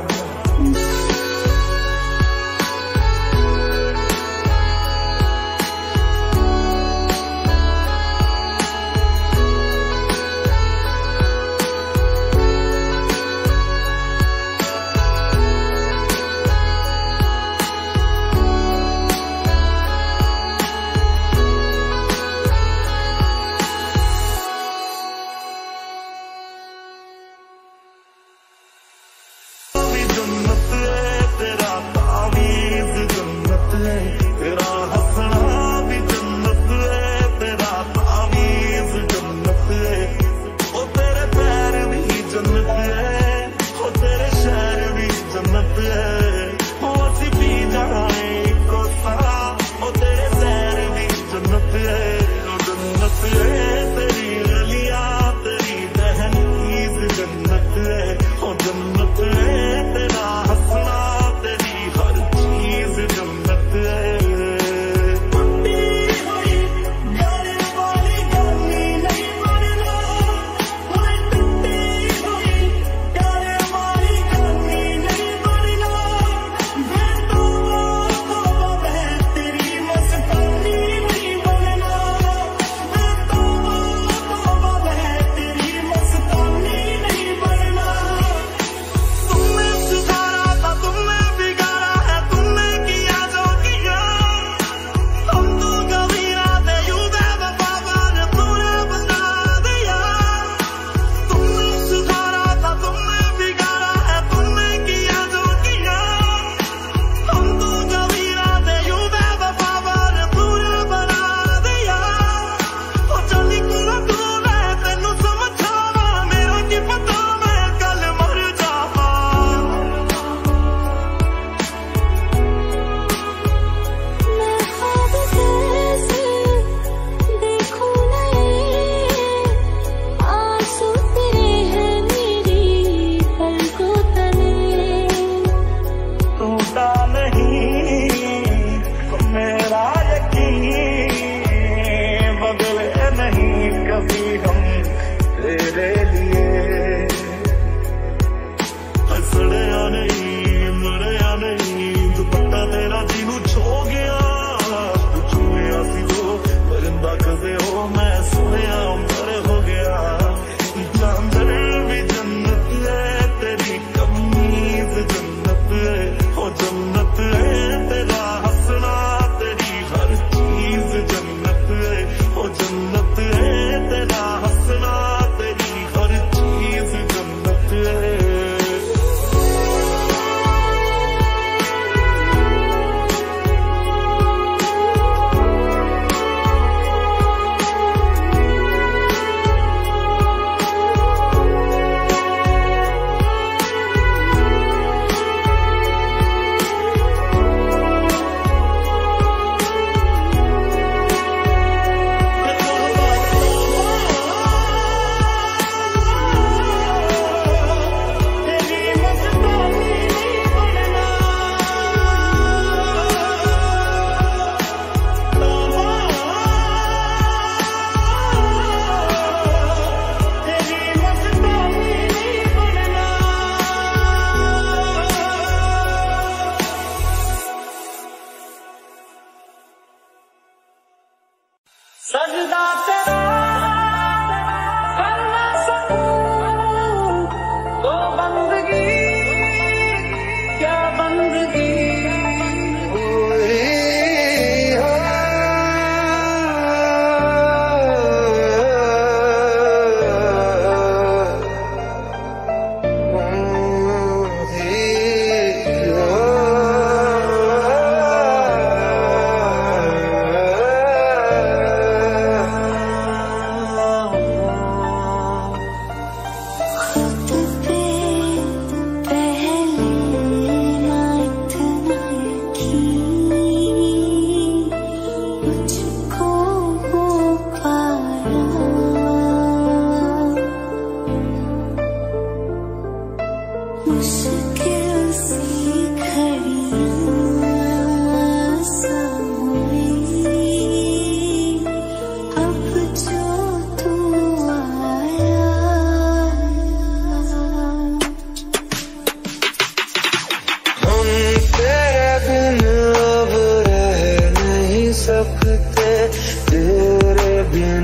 [SPEAKER 4] सजदा तेरा करना सकूं तो बंदगी क्या बंदगी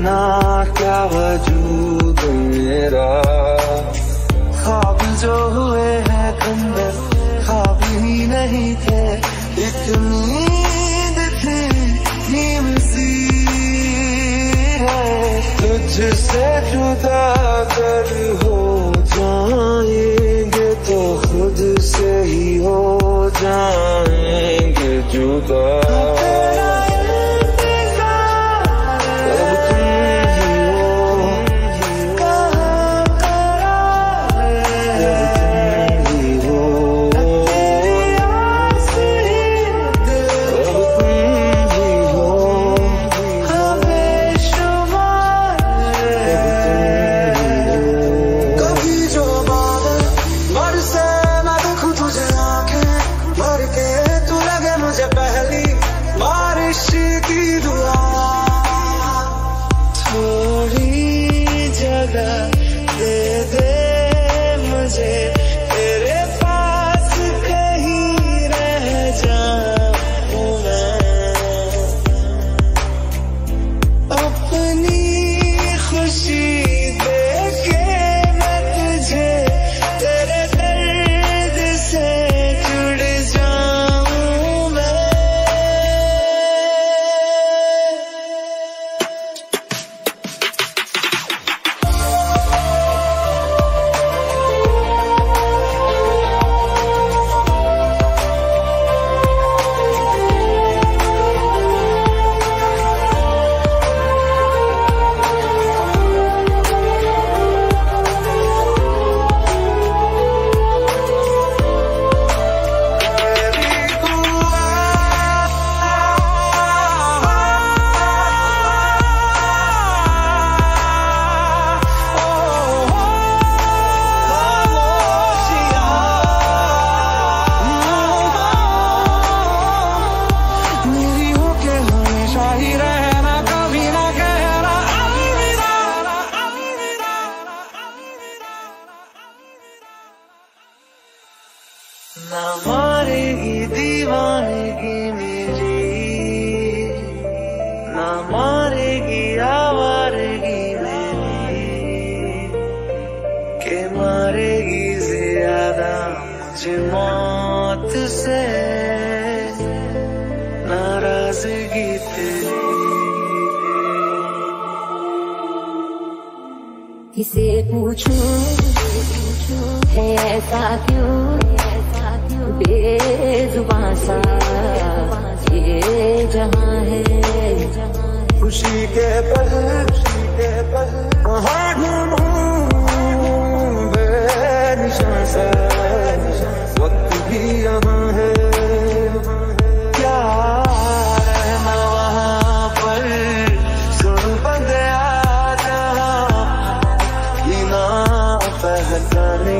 [SPEAKER 2] ना क्या वजूद मेरा, ख्वाब जो हुए हैं अंदर ख्वाब ही नहीं थे, एक नींद थी नीम सी है। तुझसे जुदा अगर हो जाएंगे तो खुद से ही हो जाएंगे जुदा। ना मारेगी दीवानगी मेरी, ना मारेगी आवारगी मेरी, के मारेगी ज्यादा मुझे मौत से नाराजगी तेरी।
[SPEAKER 3] किसे पूछूं है ऐसा क्यों बेजुबान सा ये जहां है।
[SPEAKER 2] खुशी के पल कहाँ ढूंढूं बेनिशान सा, वक्त भी यहाँ है क्या रहना वहाँ पर। सुन बंदे आजा बिना पहचाने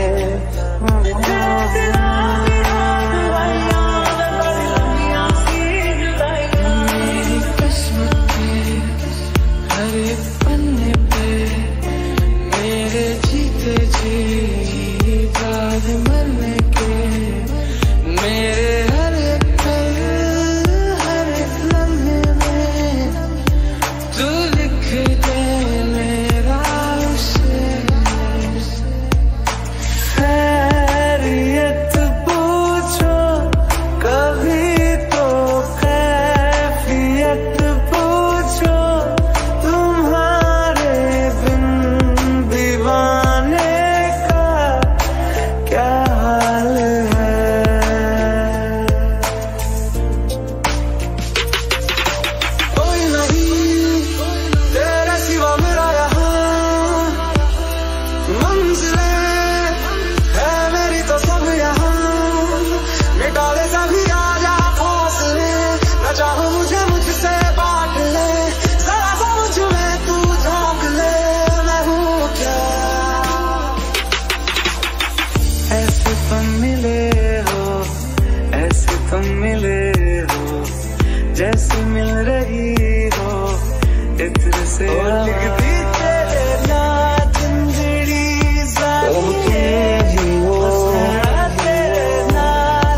[SPEAKER 2] जैसे मिल रही हो इत्र से लिखती तेरे नाम जिंदड़ी जाके हो तेरे नाल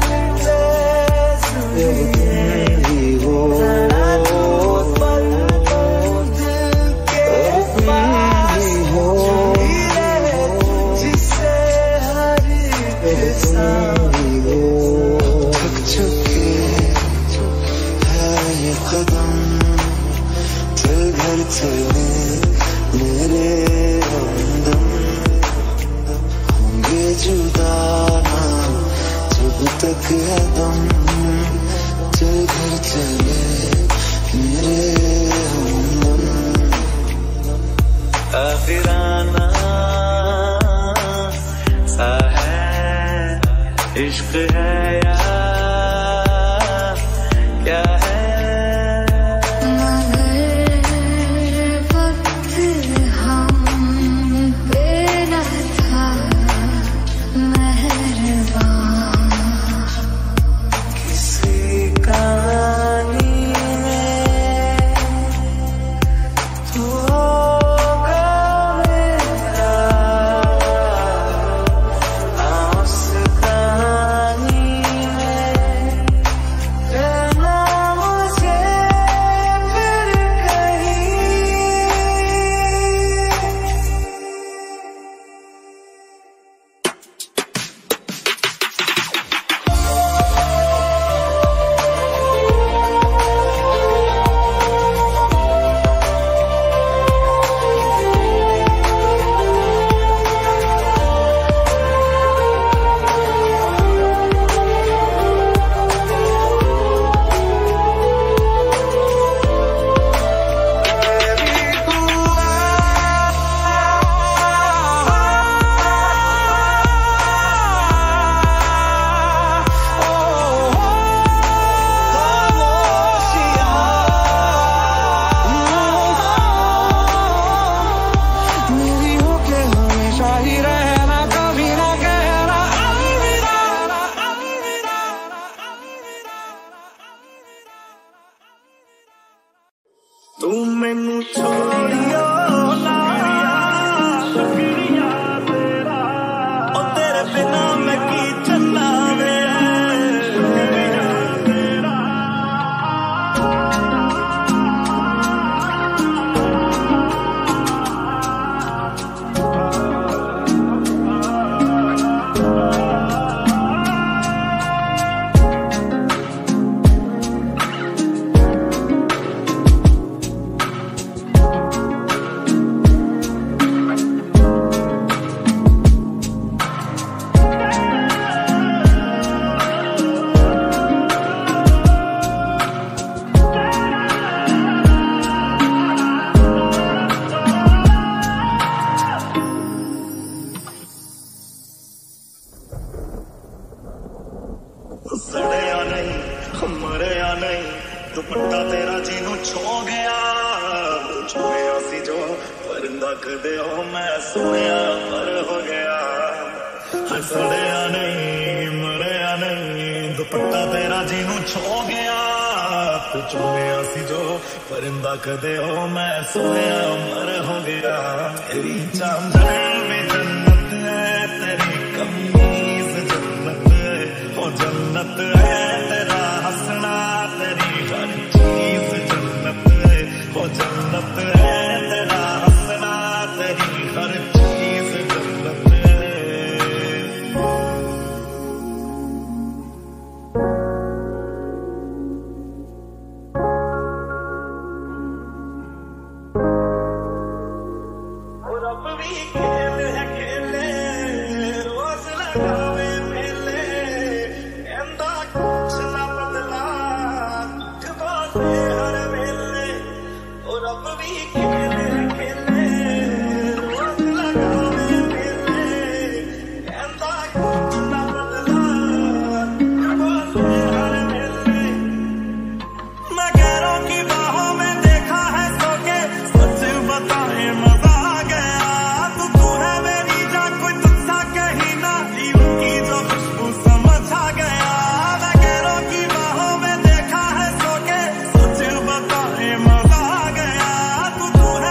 [SPEAKER 2] जैसे हो पल पल दिल कदम चल घर चले मेरे हमदम होंगे जुदा ना जब तक है दम चल घर चले मेरे हमदम आखिराना सा है इश्क है या क्या है
[SPEAKER 7] तू मैनू छोड़ियो ना ओ तेरे बिना मैं की चलना वे सड़िया नहीं मरिया नहीं दुपट्टा तेरा जीनू छो गया छुया सी जो परिंदा कदे हो मैं सुनिया पर हो गया सड़िया नहीं मरिया नहीं दुपट्टा तेरा जीनू छो गया तू छुया सी जो परिंदा कदे हो मैं सुनिया पर हो गया तेरी चांदनी में जन्नत है तेरी कमीज जन्नत है ओ जन्नत है तेरा हंसना तेरी हर चीज जन्नत है ओ जन्नत है तेरा हंसना तेरी हर चीज जन्नत है और अब भी खेल है खेले रोज लगावे हर वेले और अब भी खेले रोज लगावे मेले कहता कुछ ना बदला हर वेले मैं गैरों की बाहों में देखा है सो के सच बताए मजा आ गया तू है मेरी जान कोई तुझसा कहीं ना उनकी जो खुशबू समझ आ गया मैं गैरों की बाहों में देखा है सो के सच बताए मजा आ गया तू है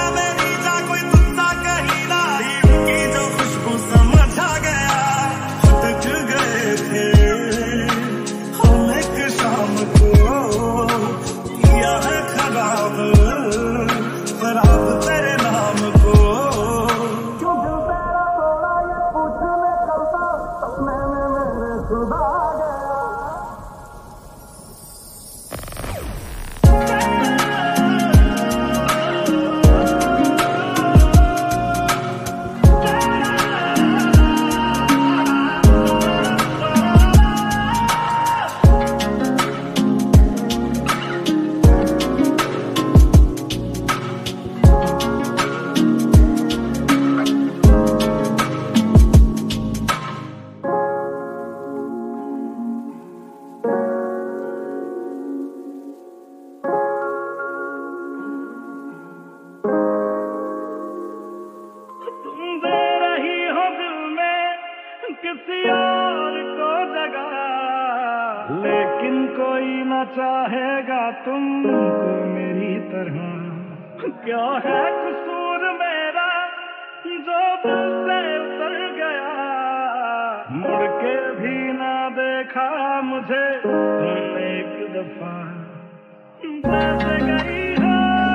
[SPEAKER 12] कोई न चाहेगा तुमको मेरी तरह। क्या है कसूर मेरा जो दिल से उतर गया, मुड़ के भी ना देखा मुझे तुमने एक दफा। जैसे गई हो,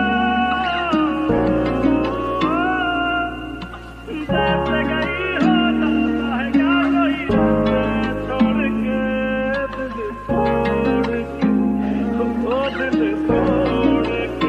[SPEAKER 12] जैसे गई हो, लगता है क्या कोई छोड़ के दिल तोड़ के, वो दिल तोड़ के।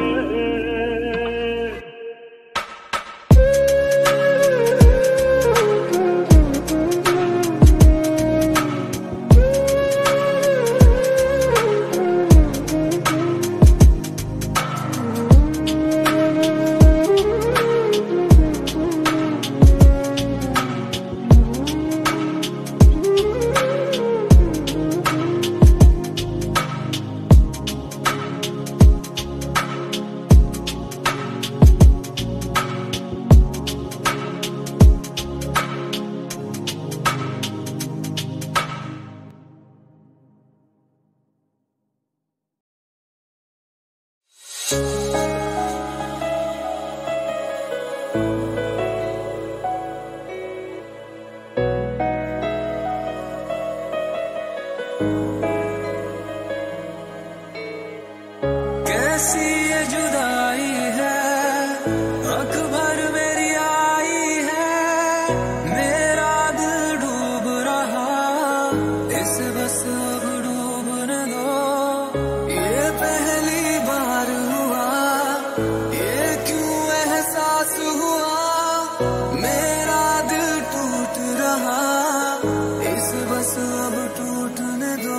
[SPEAKER 2] कैसी ये जुदाई है, आँख भर मेरी आई है, मेरा दिल डूब रहा, इसे बस अब डूबने दो। ये पहली बार हुआ, ये क्यों एहसास हुआ, मेरा दिल टूट रहा, इसे बस अब टूटने दो।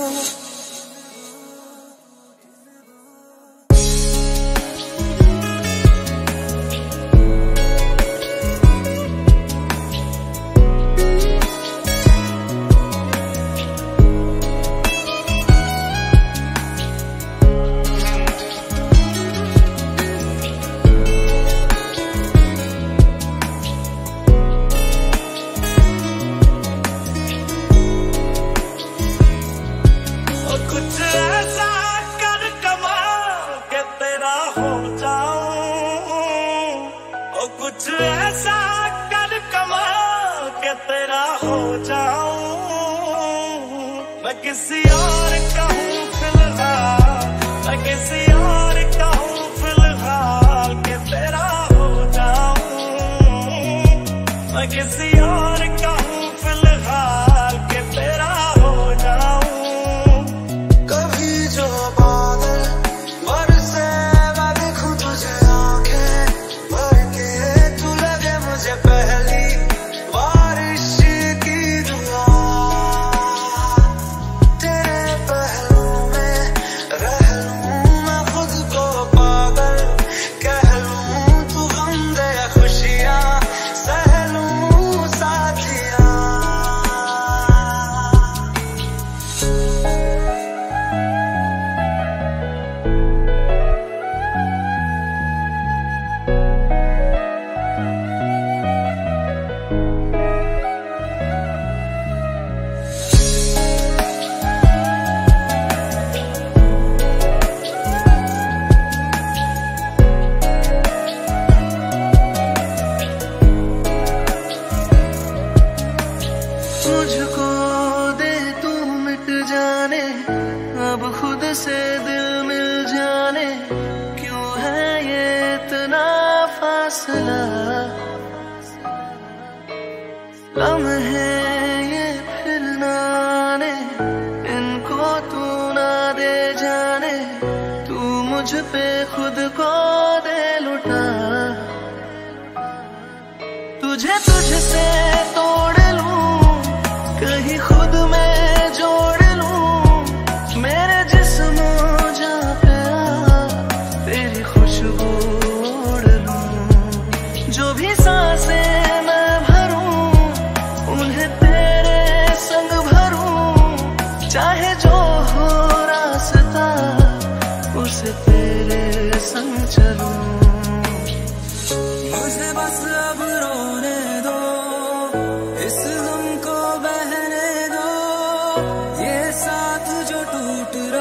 [SPEAKER 7] कुछ ऐसा कर कमाल के तेरा हो जाऊं, ओ कुछ ऐसा कर कमाल के तेरा हो जाऊं। मैं किसी और का हूँ फिलहाल, मैं किसी और का हूँ फिलहाल के तेरा हो जाऊं। मैं किसी और का हूँ फिलहाल के तेरा हो जाऊं।
[SPEAKER 2] कभी जो बादल बरसे मैं देखूं तुझे आंखें भर के, तू लगे मुझे पहली बारिश की दुआ। तेरे पहलू में रह लूं मैं खुद को पागल कह लूं, तू गम दे खुशियां सह लूं साथिया। मुझको दे तू मिट जाने, अब खुद से दिल मिल जाने, क्यों है ये इतना फासला। लम्हे ये फिर ना आने, इनको तू ना दे जाने, तू मुझ पे खुद को दे लुटा। तुझे तुझसे तोड़ लूं, कहीं खुद में जोड़ लूं, मेरे जिस्म जा पे तेरी खुशबू ओढ़ लूं। जो भी सांसें मैं भरूं, उन्हें तेरे संग भरूं, चाहे जो हो रास्ता उसे तेरे संग चलूं। मुझे बस अब रोने दो, इस गम को बहने दो, ये साथ जो टूट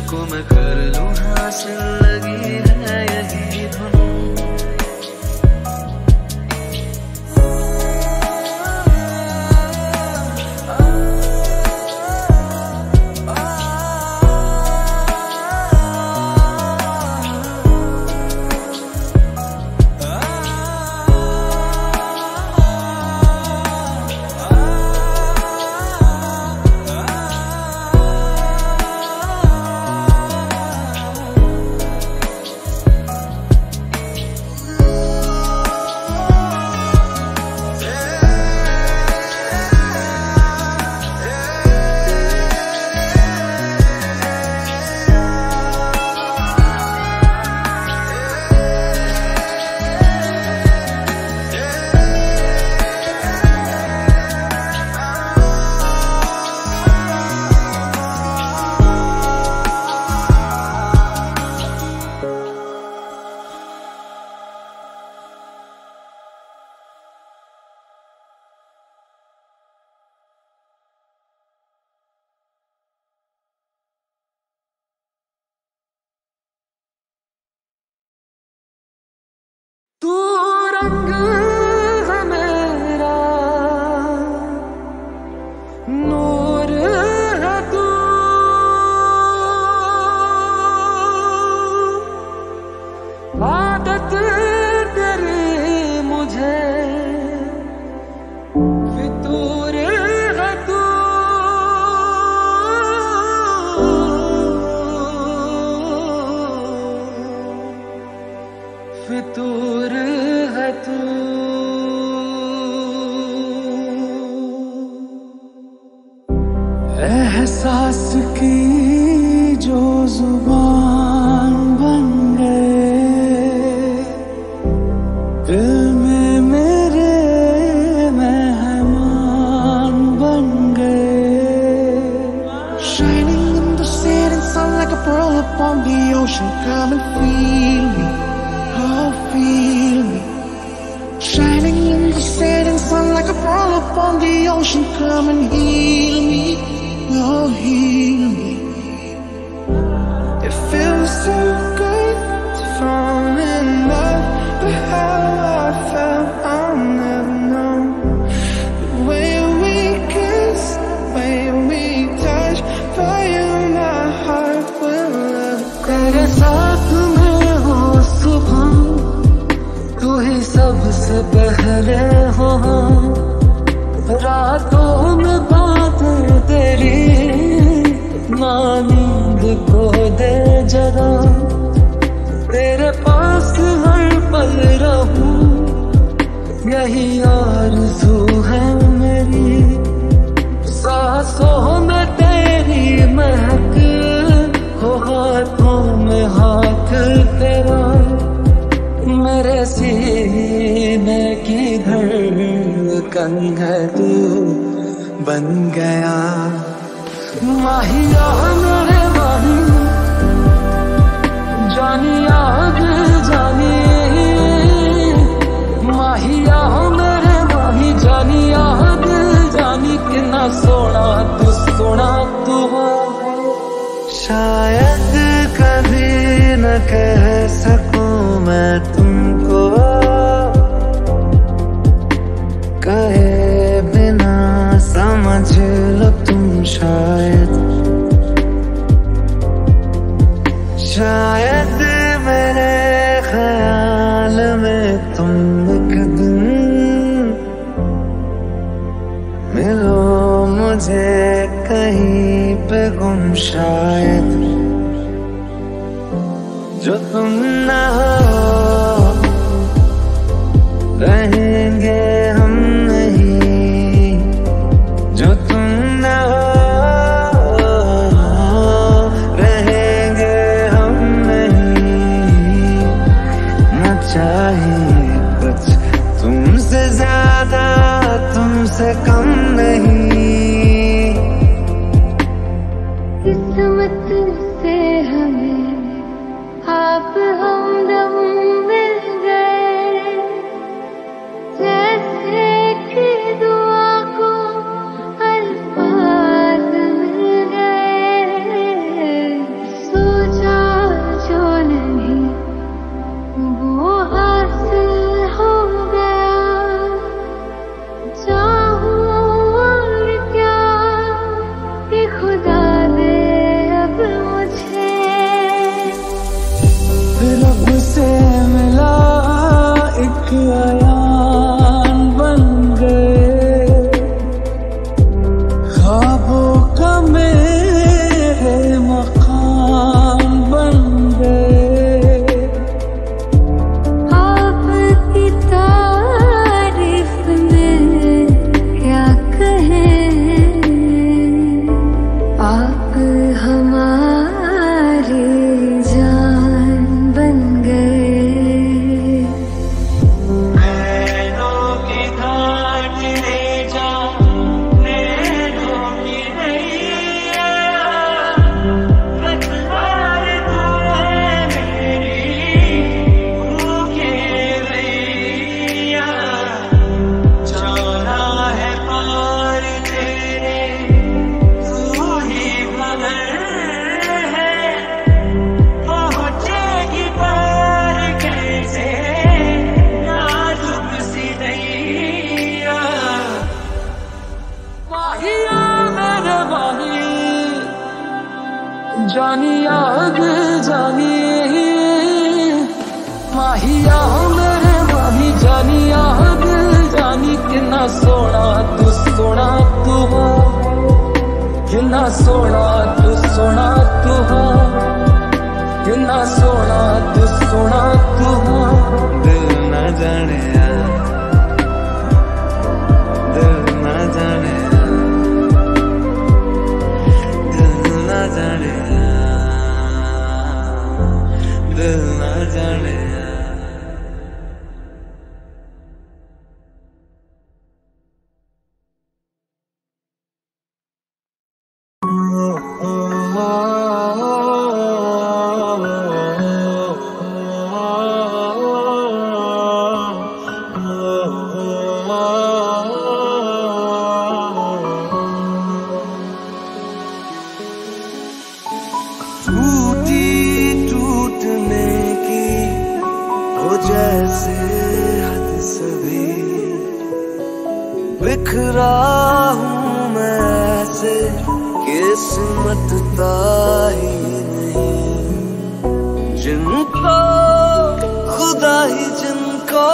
[SPEAKER 2] को मैं कर लूं हासिल, लगी है यही धुन। तू रंग है मेरा, नूर है तू, आदत तेरी मुझे फितूर है तू। फितूर है तू। एहसास की जो जुबान बन गए, दिल में मेरे मेहमान बन गए। Shining in the setting sun like a pearl upon the ocean, come and feel me. Oh, feel me. Shining in the setting sun like a pearl upon the ocean. Come and heal me. Oh, heal me. It feels so good to fall in love, but how I felt I'll never know. The way we kiss, the way we touch, for you my heart will love. तेरे साथ में हो सुबह, तू ही सबसे पहले हो। रातों में बात तेरी, ना नींद को दे जरा। तेरे पास हर पल रहूं, यही आरज़ू है मेरी। सांसों में तेरी महक हो, हाथों में हाथ तेरा। मेरे सीने की धड़कन है तू बन गया। माहिया मेरे माही, जानी याद जानी। माहिया मेरे माही, जानी याद जानी। कितना सोना तू हो। शायद कभी न कह सकूं मैं तुमको, कहे बिना समझ लो तुम। शायद मेरे ख्याल में तुम एक दिन मिलो मुझे कहीं पे गुम। शायद जो तुम ना हो, रहेंगे हम नहीं। जो तुम ना हो, रहेंगे हम नहीं। न चाहिए कुछ तुमसे ज्यादा, तुमसे कम नहीं।
[SPEAKER 3] किस्मत से हमें आप हमदम मिल गए, जैसे
[SPEAKER 4] जानिया दिल जानिए माहिया मेरे माही जानिया दिल जानी कितना सोना तू हो कितना सोना तू हो कितना सोना तू हो
[SPEAKER 2] दिल न जाने दिल न जाने दिल न जाने दिल न जाने टूटने की हो जैसे हद सभी बिखरा हूँ मैं ऐसे किस्मत ताही नहीं जिनको खुदा ही जिनको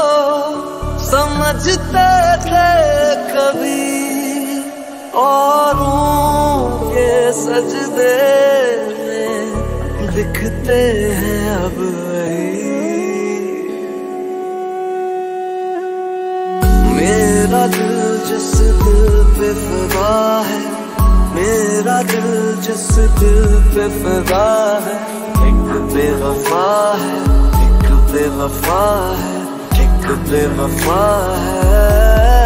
[SPEAKER 2] समझते थे कभी औरों के सजदे दिखते हैं अब वही मेरा दिल जिस दिल पे फिदा है मेरा दिल जिस दिल पे फिदा है एक बेवफा है एक बेवफा है एक बेवफा है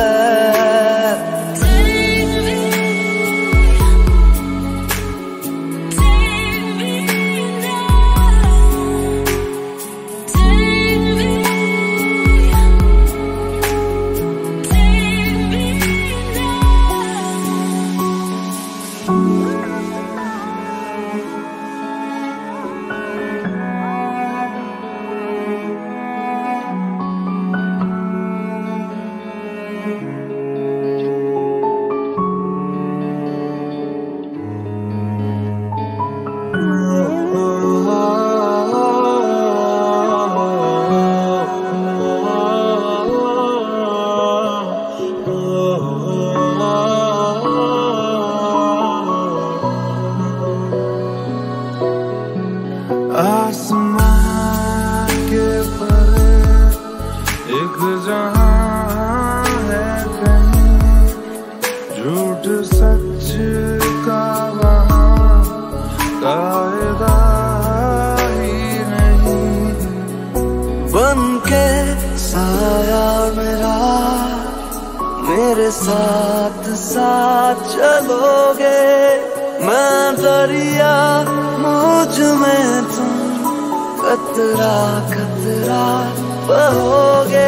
[SPEAKER 2] आसमान के परे एक जहां है कहीं झूठ सच का वहां कायदा ही नहीं बन के साया मेरा मेरे साथ साथ चलोगे मैं दरिया मुझ में तुम कतरा कतरा बहोगे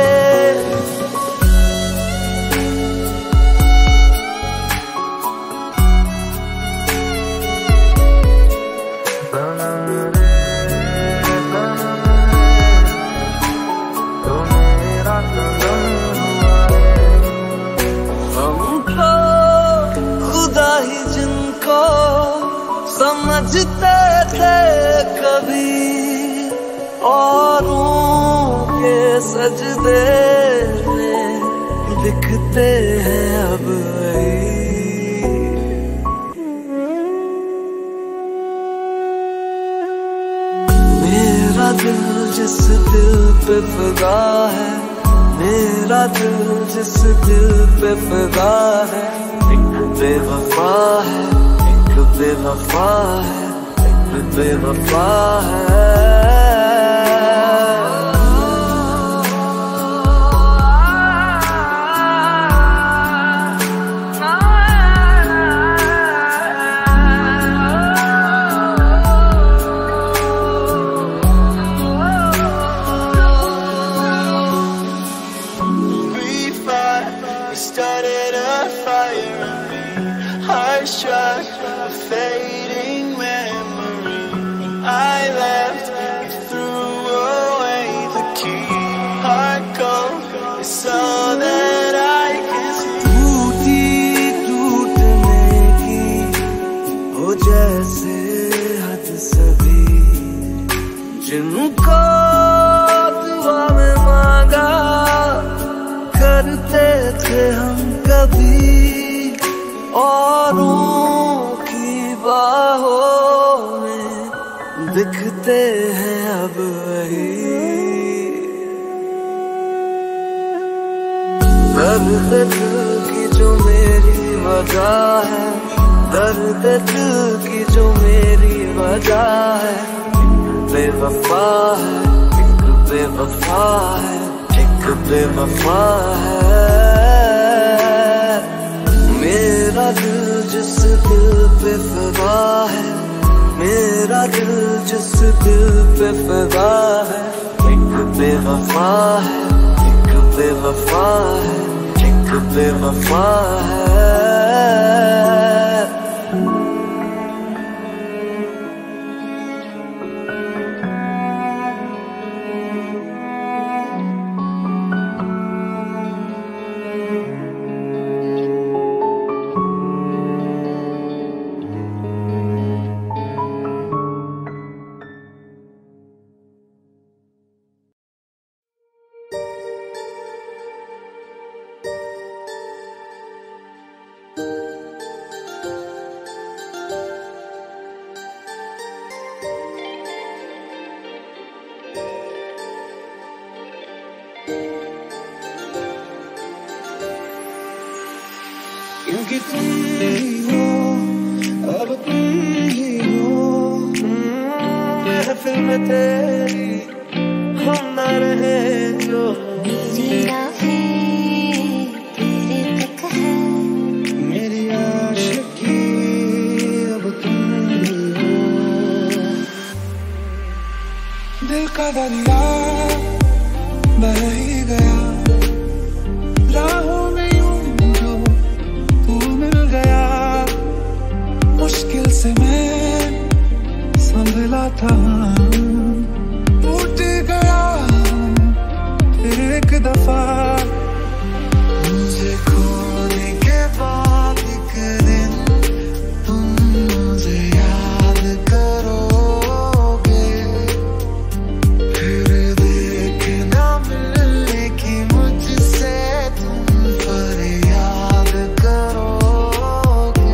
[SPEAKER 2] हमको खुदा ही जिनको समझते थे कभी औरों के सजदे में दिखते हैं अब वही मेरा दिल जिस दिल पे फिदा है मेरा दिल जिस दिल पे फिदा है एक बेवफा है एक बेवफा है एक बेवफा है
[SPEAKER 13] Started a fire in me. I struck a fading memory. I left, you threw away the key. Heart cold, it's all that I can see.
[SPEAKER 2] टूटने की हो जैसे हद दिखते हैं अब वही। दर्द दिल की जो मेरी वजह है, दर्द दिल की जो मेरी वजह है, बेवफा है, एक बेवफा है, एक बेवफा है। मेरा दिल जिस दिल पे फिदा है, मेरा दिल जिस दिल पे फिदा है, एक बेवफा है, एक बेवफा है, एक बेवफा है। क्योंकि तुम ही हो, अब तुम ही हो, महफिल में तेरी हम न रहे जो। मेरी राहें तेरे तक है, मेरी आशिकी अब तुम ही हो। दिल का दरिया बह ही गया, राहों में मुश्किल से मैं संभला था, टूट गया फिर एक दफा। मुझे खोने के बाद एक दिन तुम मुझे याद करोगे, फिर देखना मिलने की मुझसे तुम फरियाद करोगे।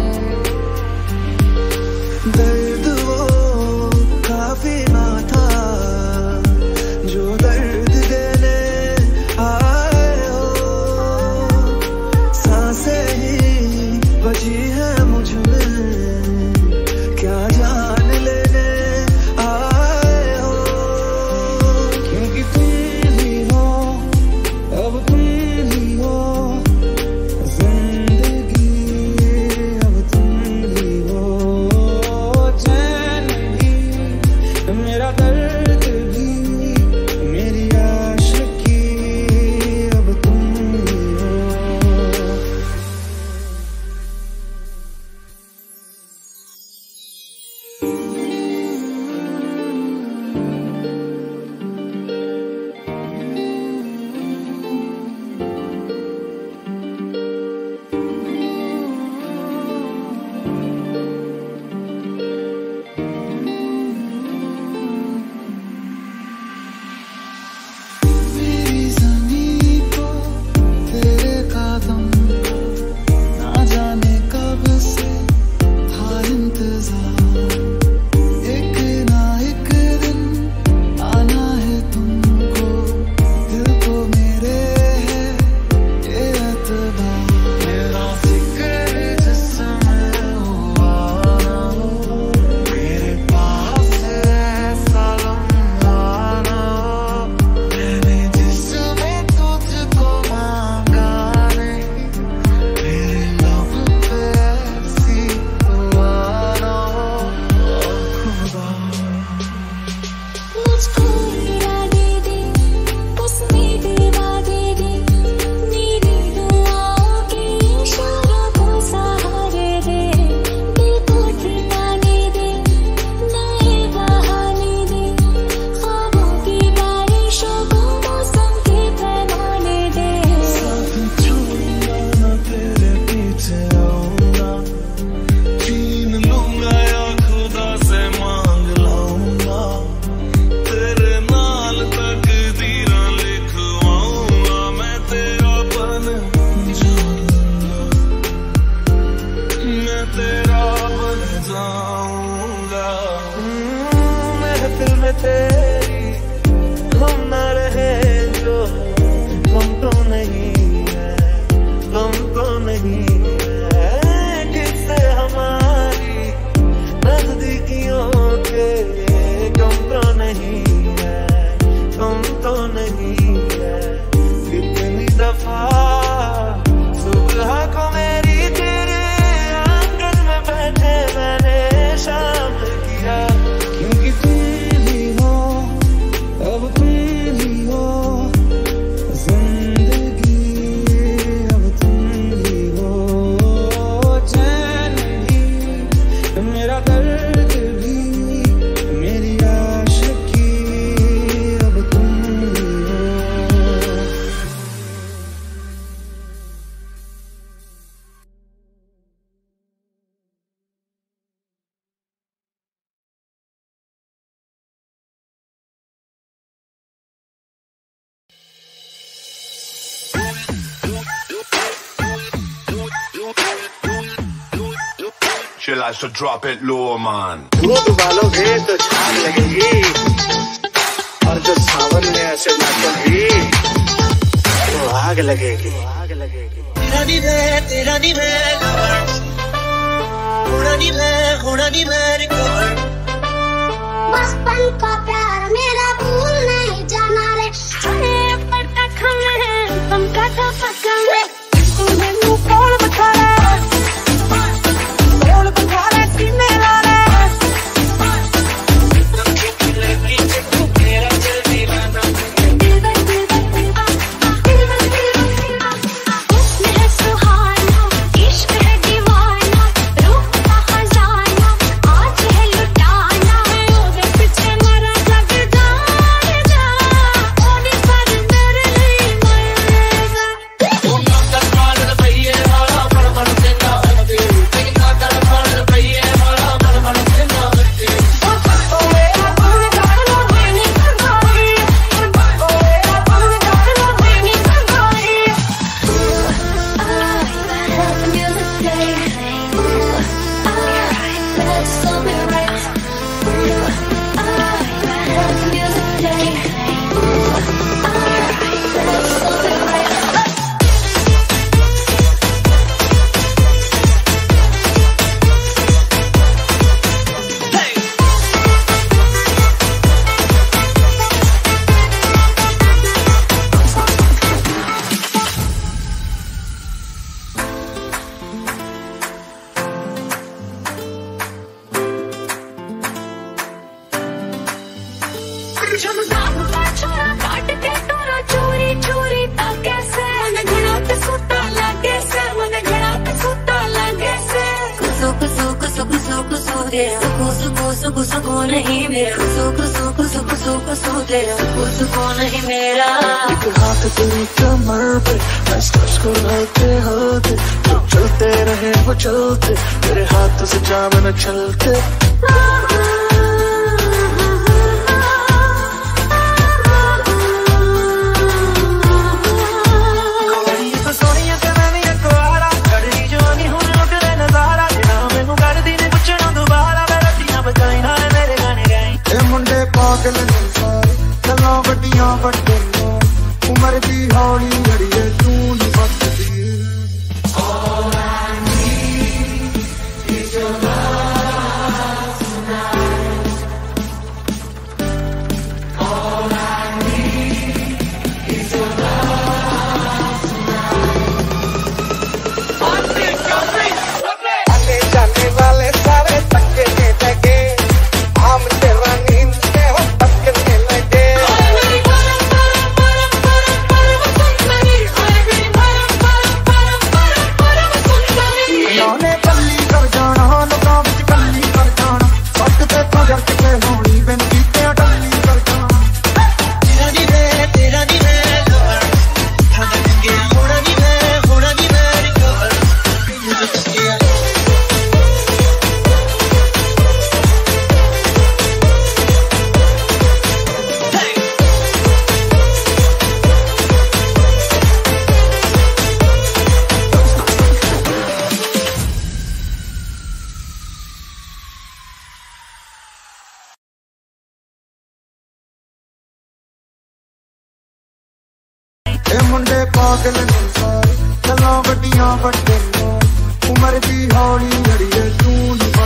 [SPEAKER 2] दर्द वो काफी ना था जो दर्द देने आए, तेरी हम न रहे जो गम तो नहीं है, गम तो नहीं है किससे हमारी नजदीकियों के गम तो नहीं है, गम तो नहीं है। कितनी दफा सुबह को मेरी तेरे आंगन में बैठे मैंने शामिल किया, क्योंकि तुम ही हो, अब तुम ही हो जिंदगी, अब तुम ही हो चैन भी, मेरा दर्द भी, मेरी आशिकी, अब तुम ही हो।
[SPEAKER 7] She likes to drop it low, man.
[SPEAKER 2] दूध उबालोगे तो छान लगेगी, और जो सावन में ऐसे नाचोगी तो आग लगेगी। तेरा नी मैं होना नी मैं रिकवर।
[SPEAKER 14] बचपन का प्यार मेरा भूल नहीं जाना रे, पता खमे तुम का तो पक्का में मैनू कौन बता रहा एक हाथ तेरी कमर पे स्पर्श को रहते होते, जो चलते रहे वो चलते, तेरे हाथ से जाम न चलते। मुंडे पागल नहीं सारे चलो गड्डियां बड़े उम्र की हौली घड़ी है तू नहीं बचती। All I need is your love tonight. All I need is your love tonight. आते जाने वाले सारे तक्के में लगे, हम तेरा नींद में हो तकने लगे।
[SPEAKER 15] ए मुंडे पागल नहीं सारे, गल्लां वड्डियां वड्डे उमर दी हौली लड़िए तू नहीं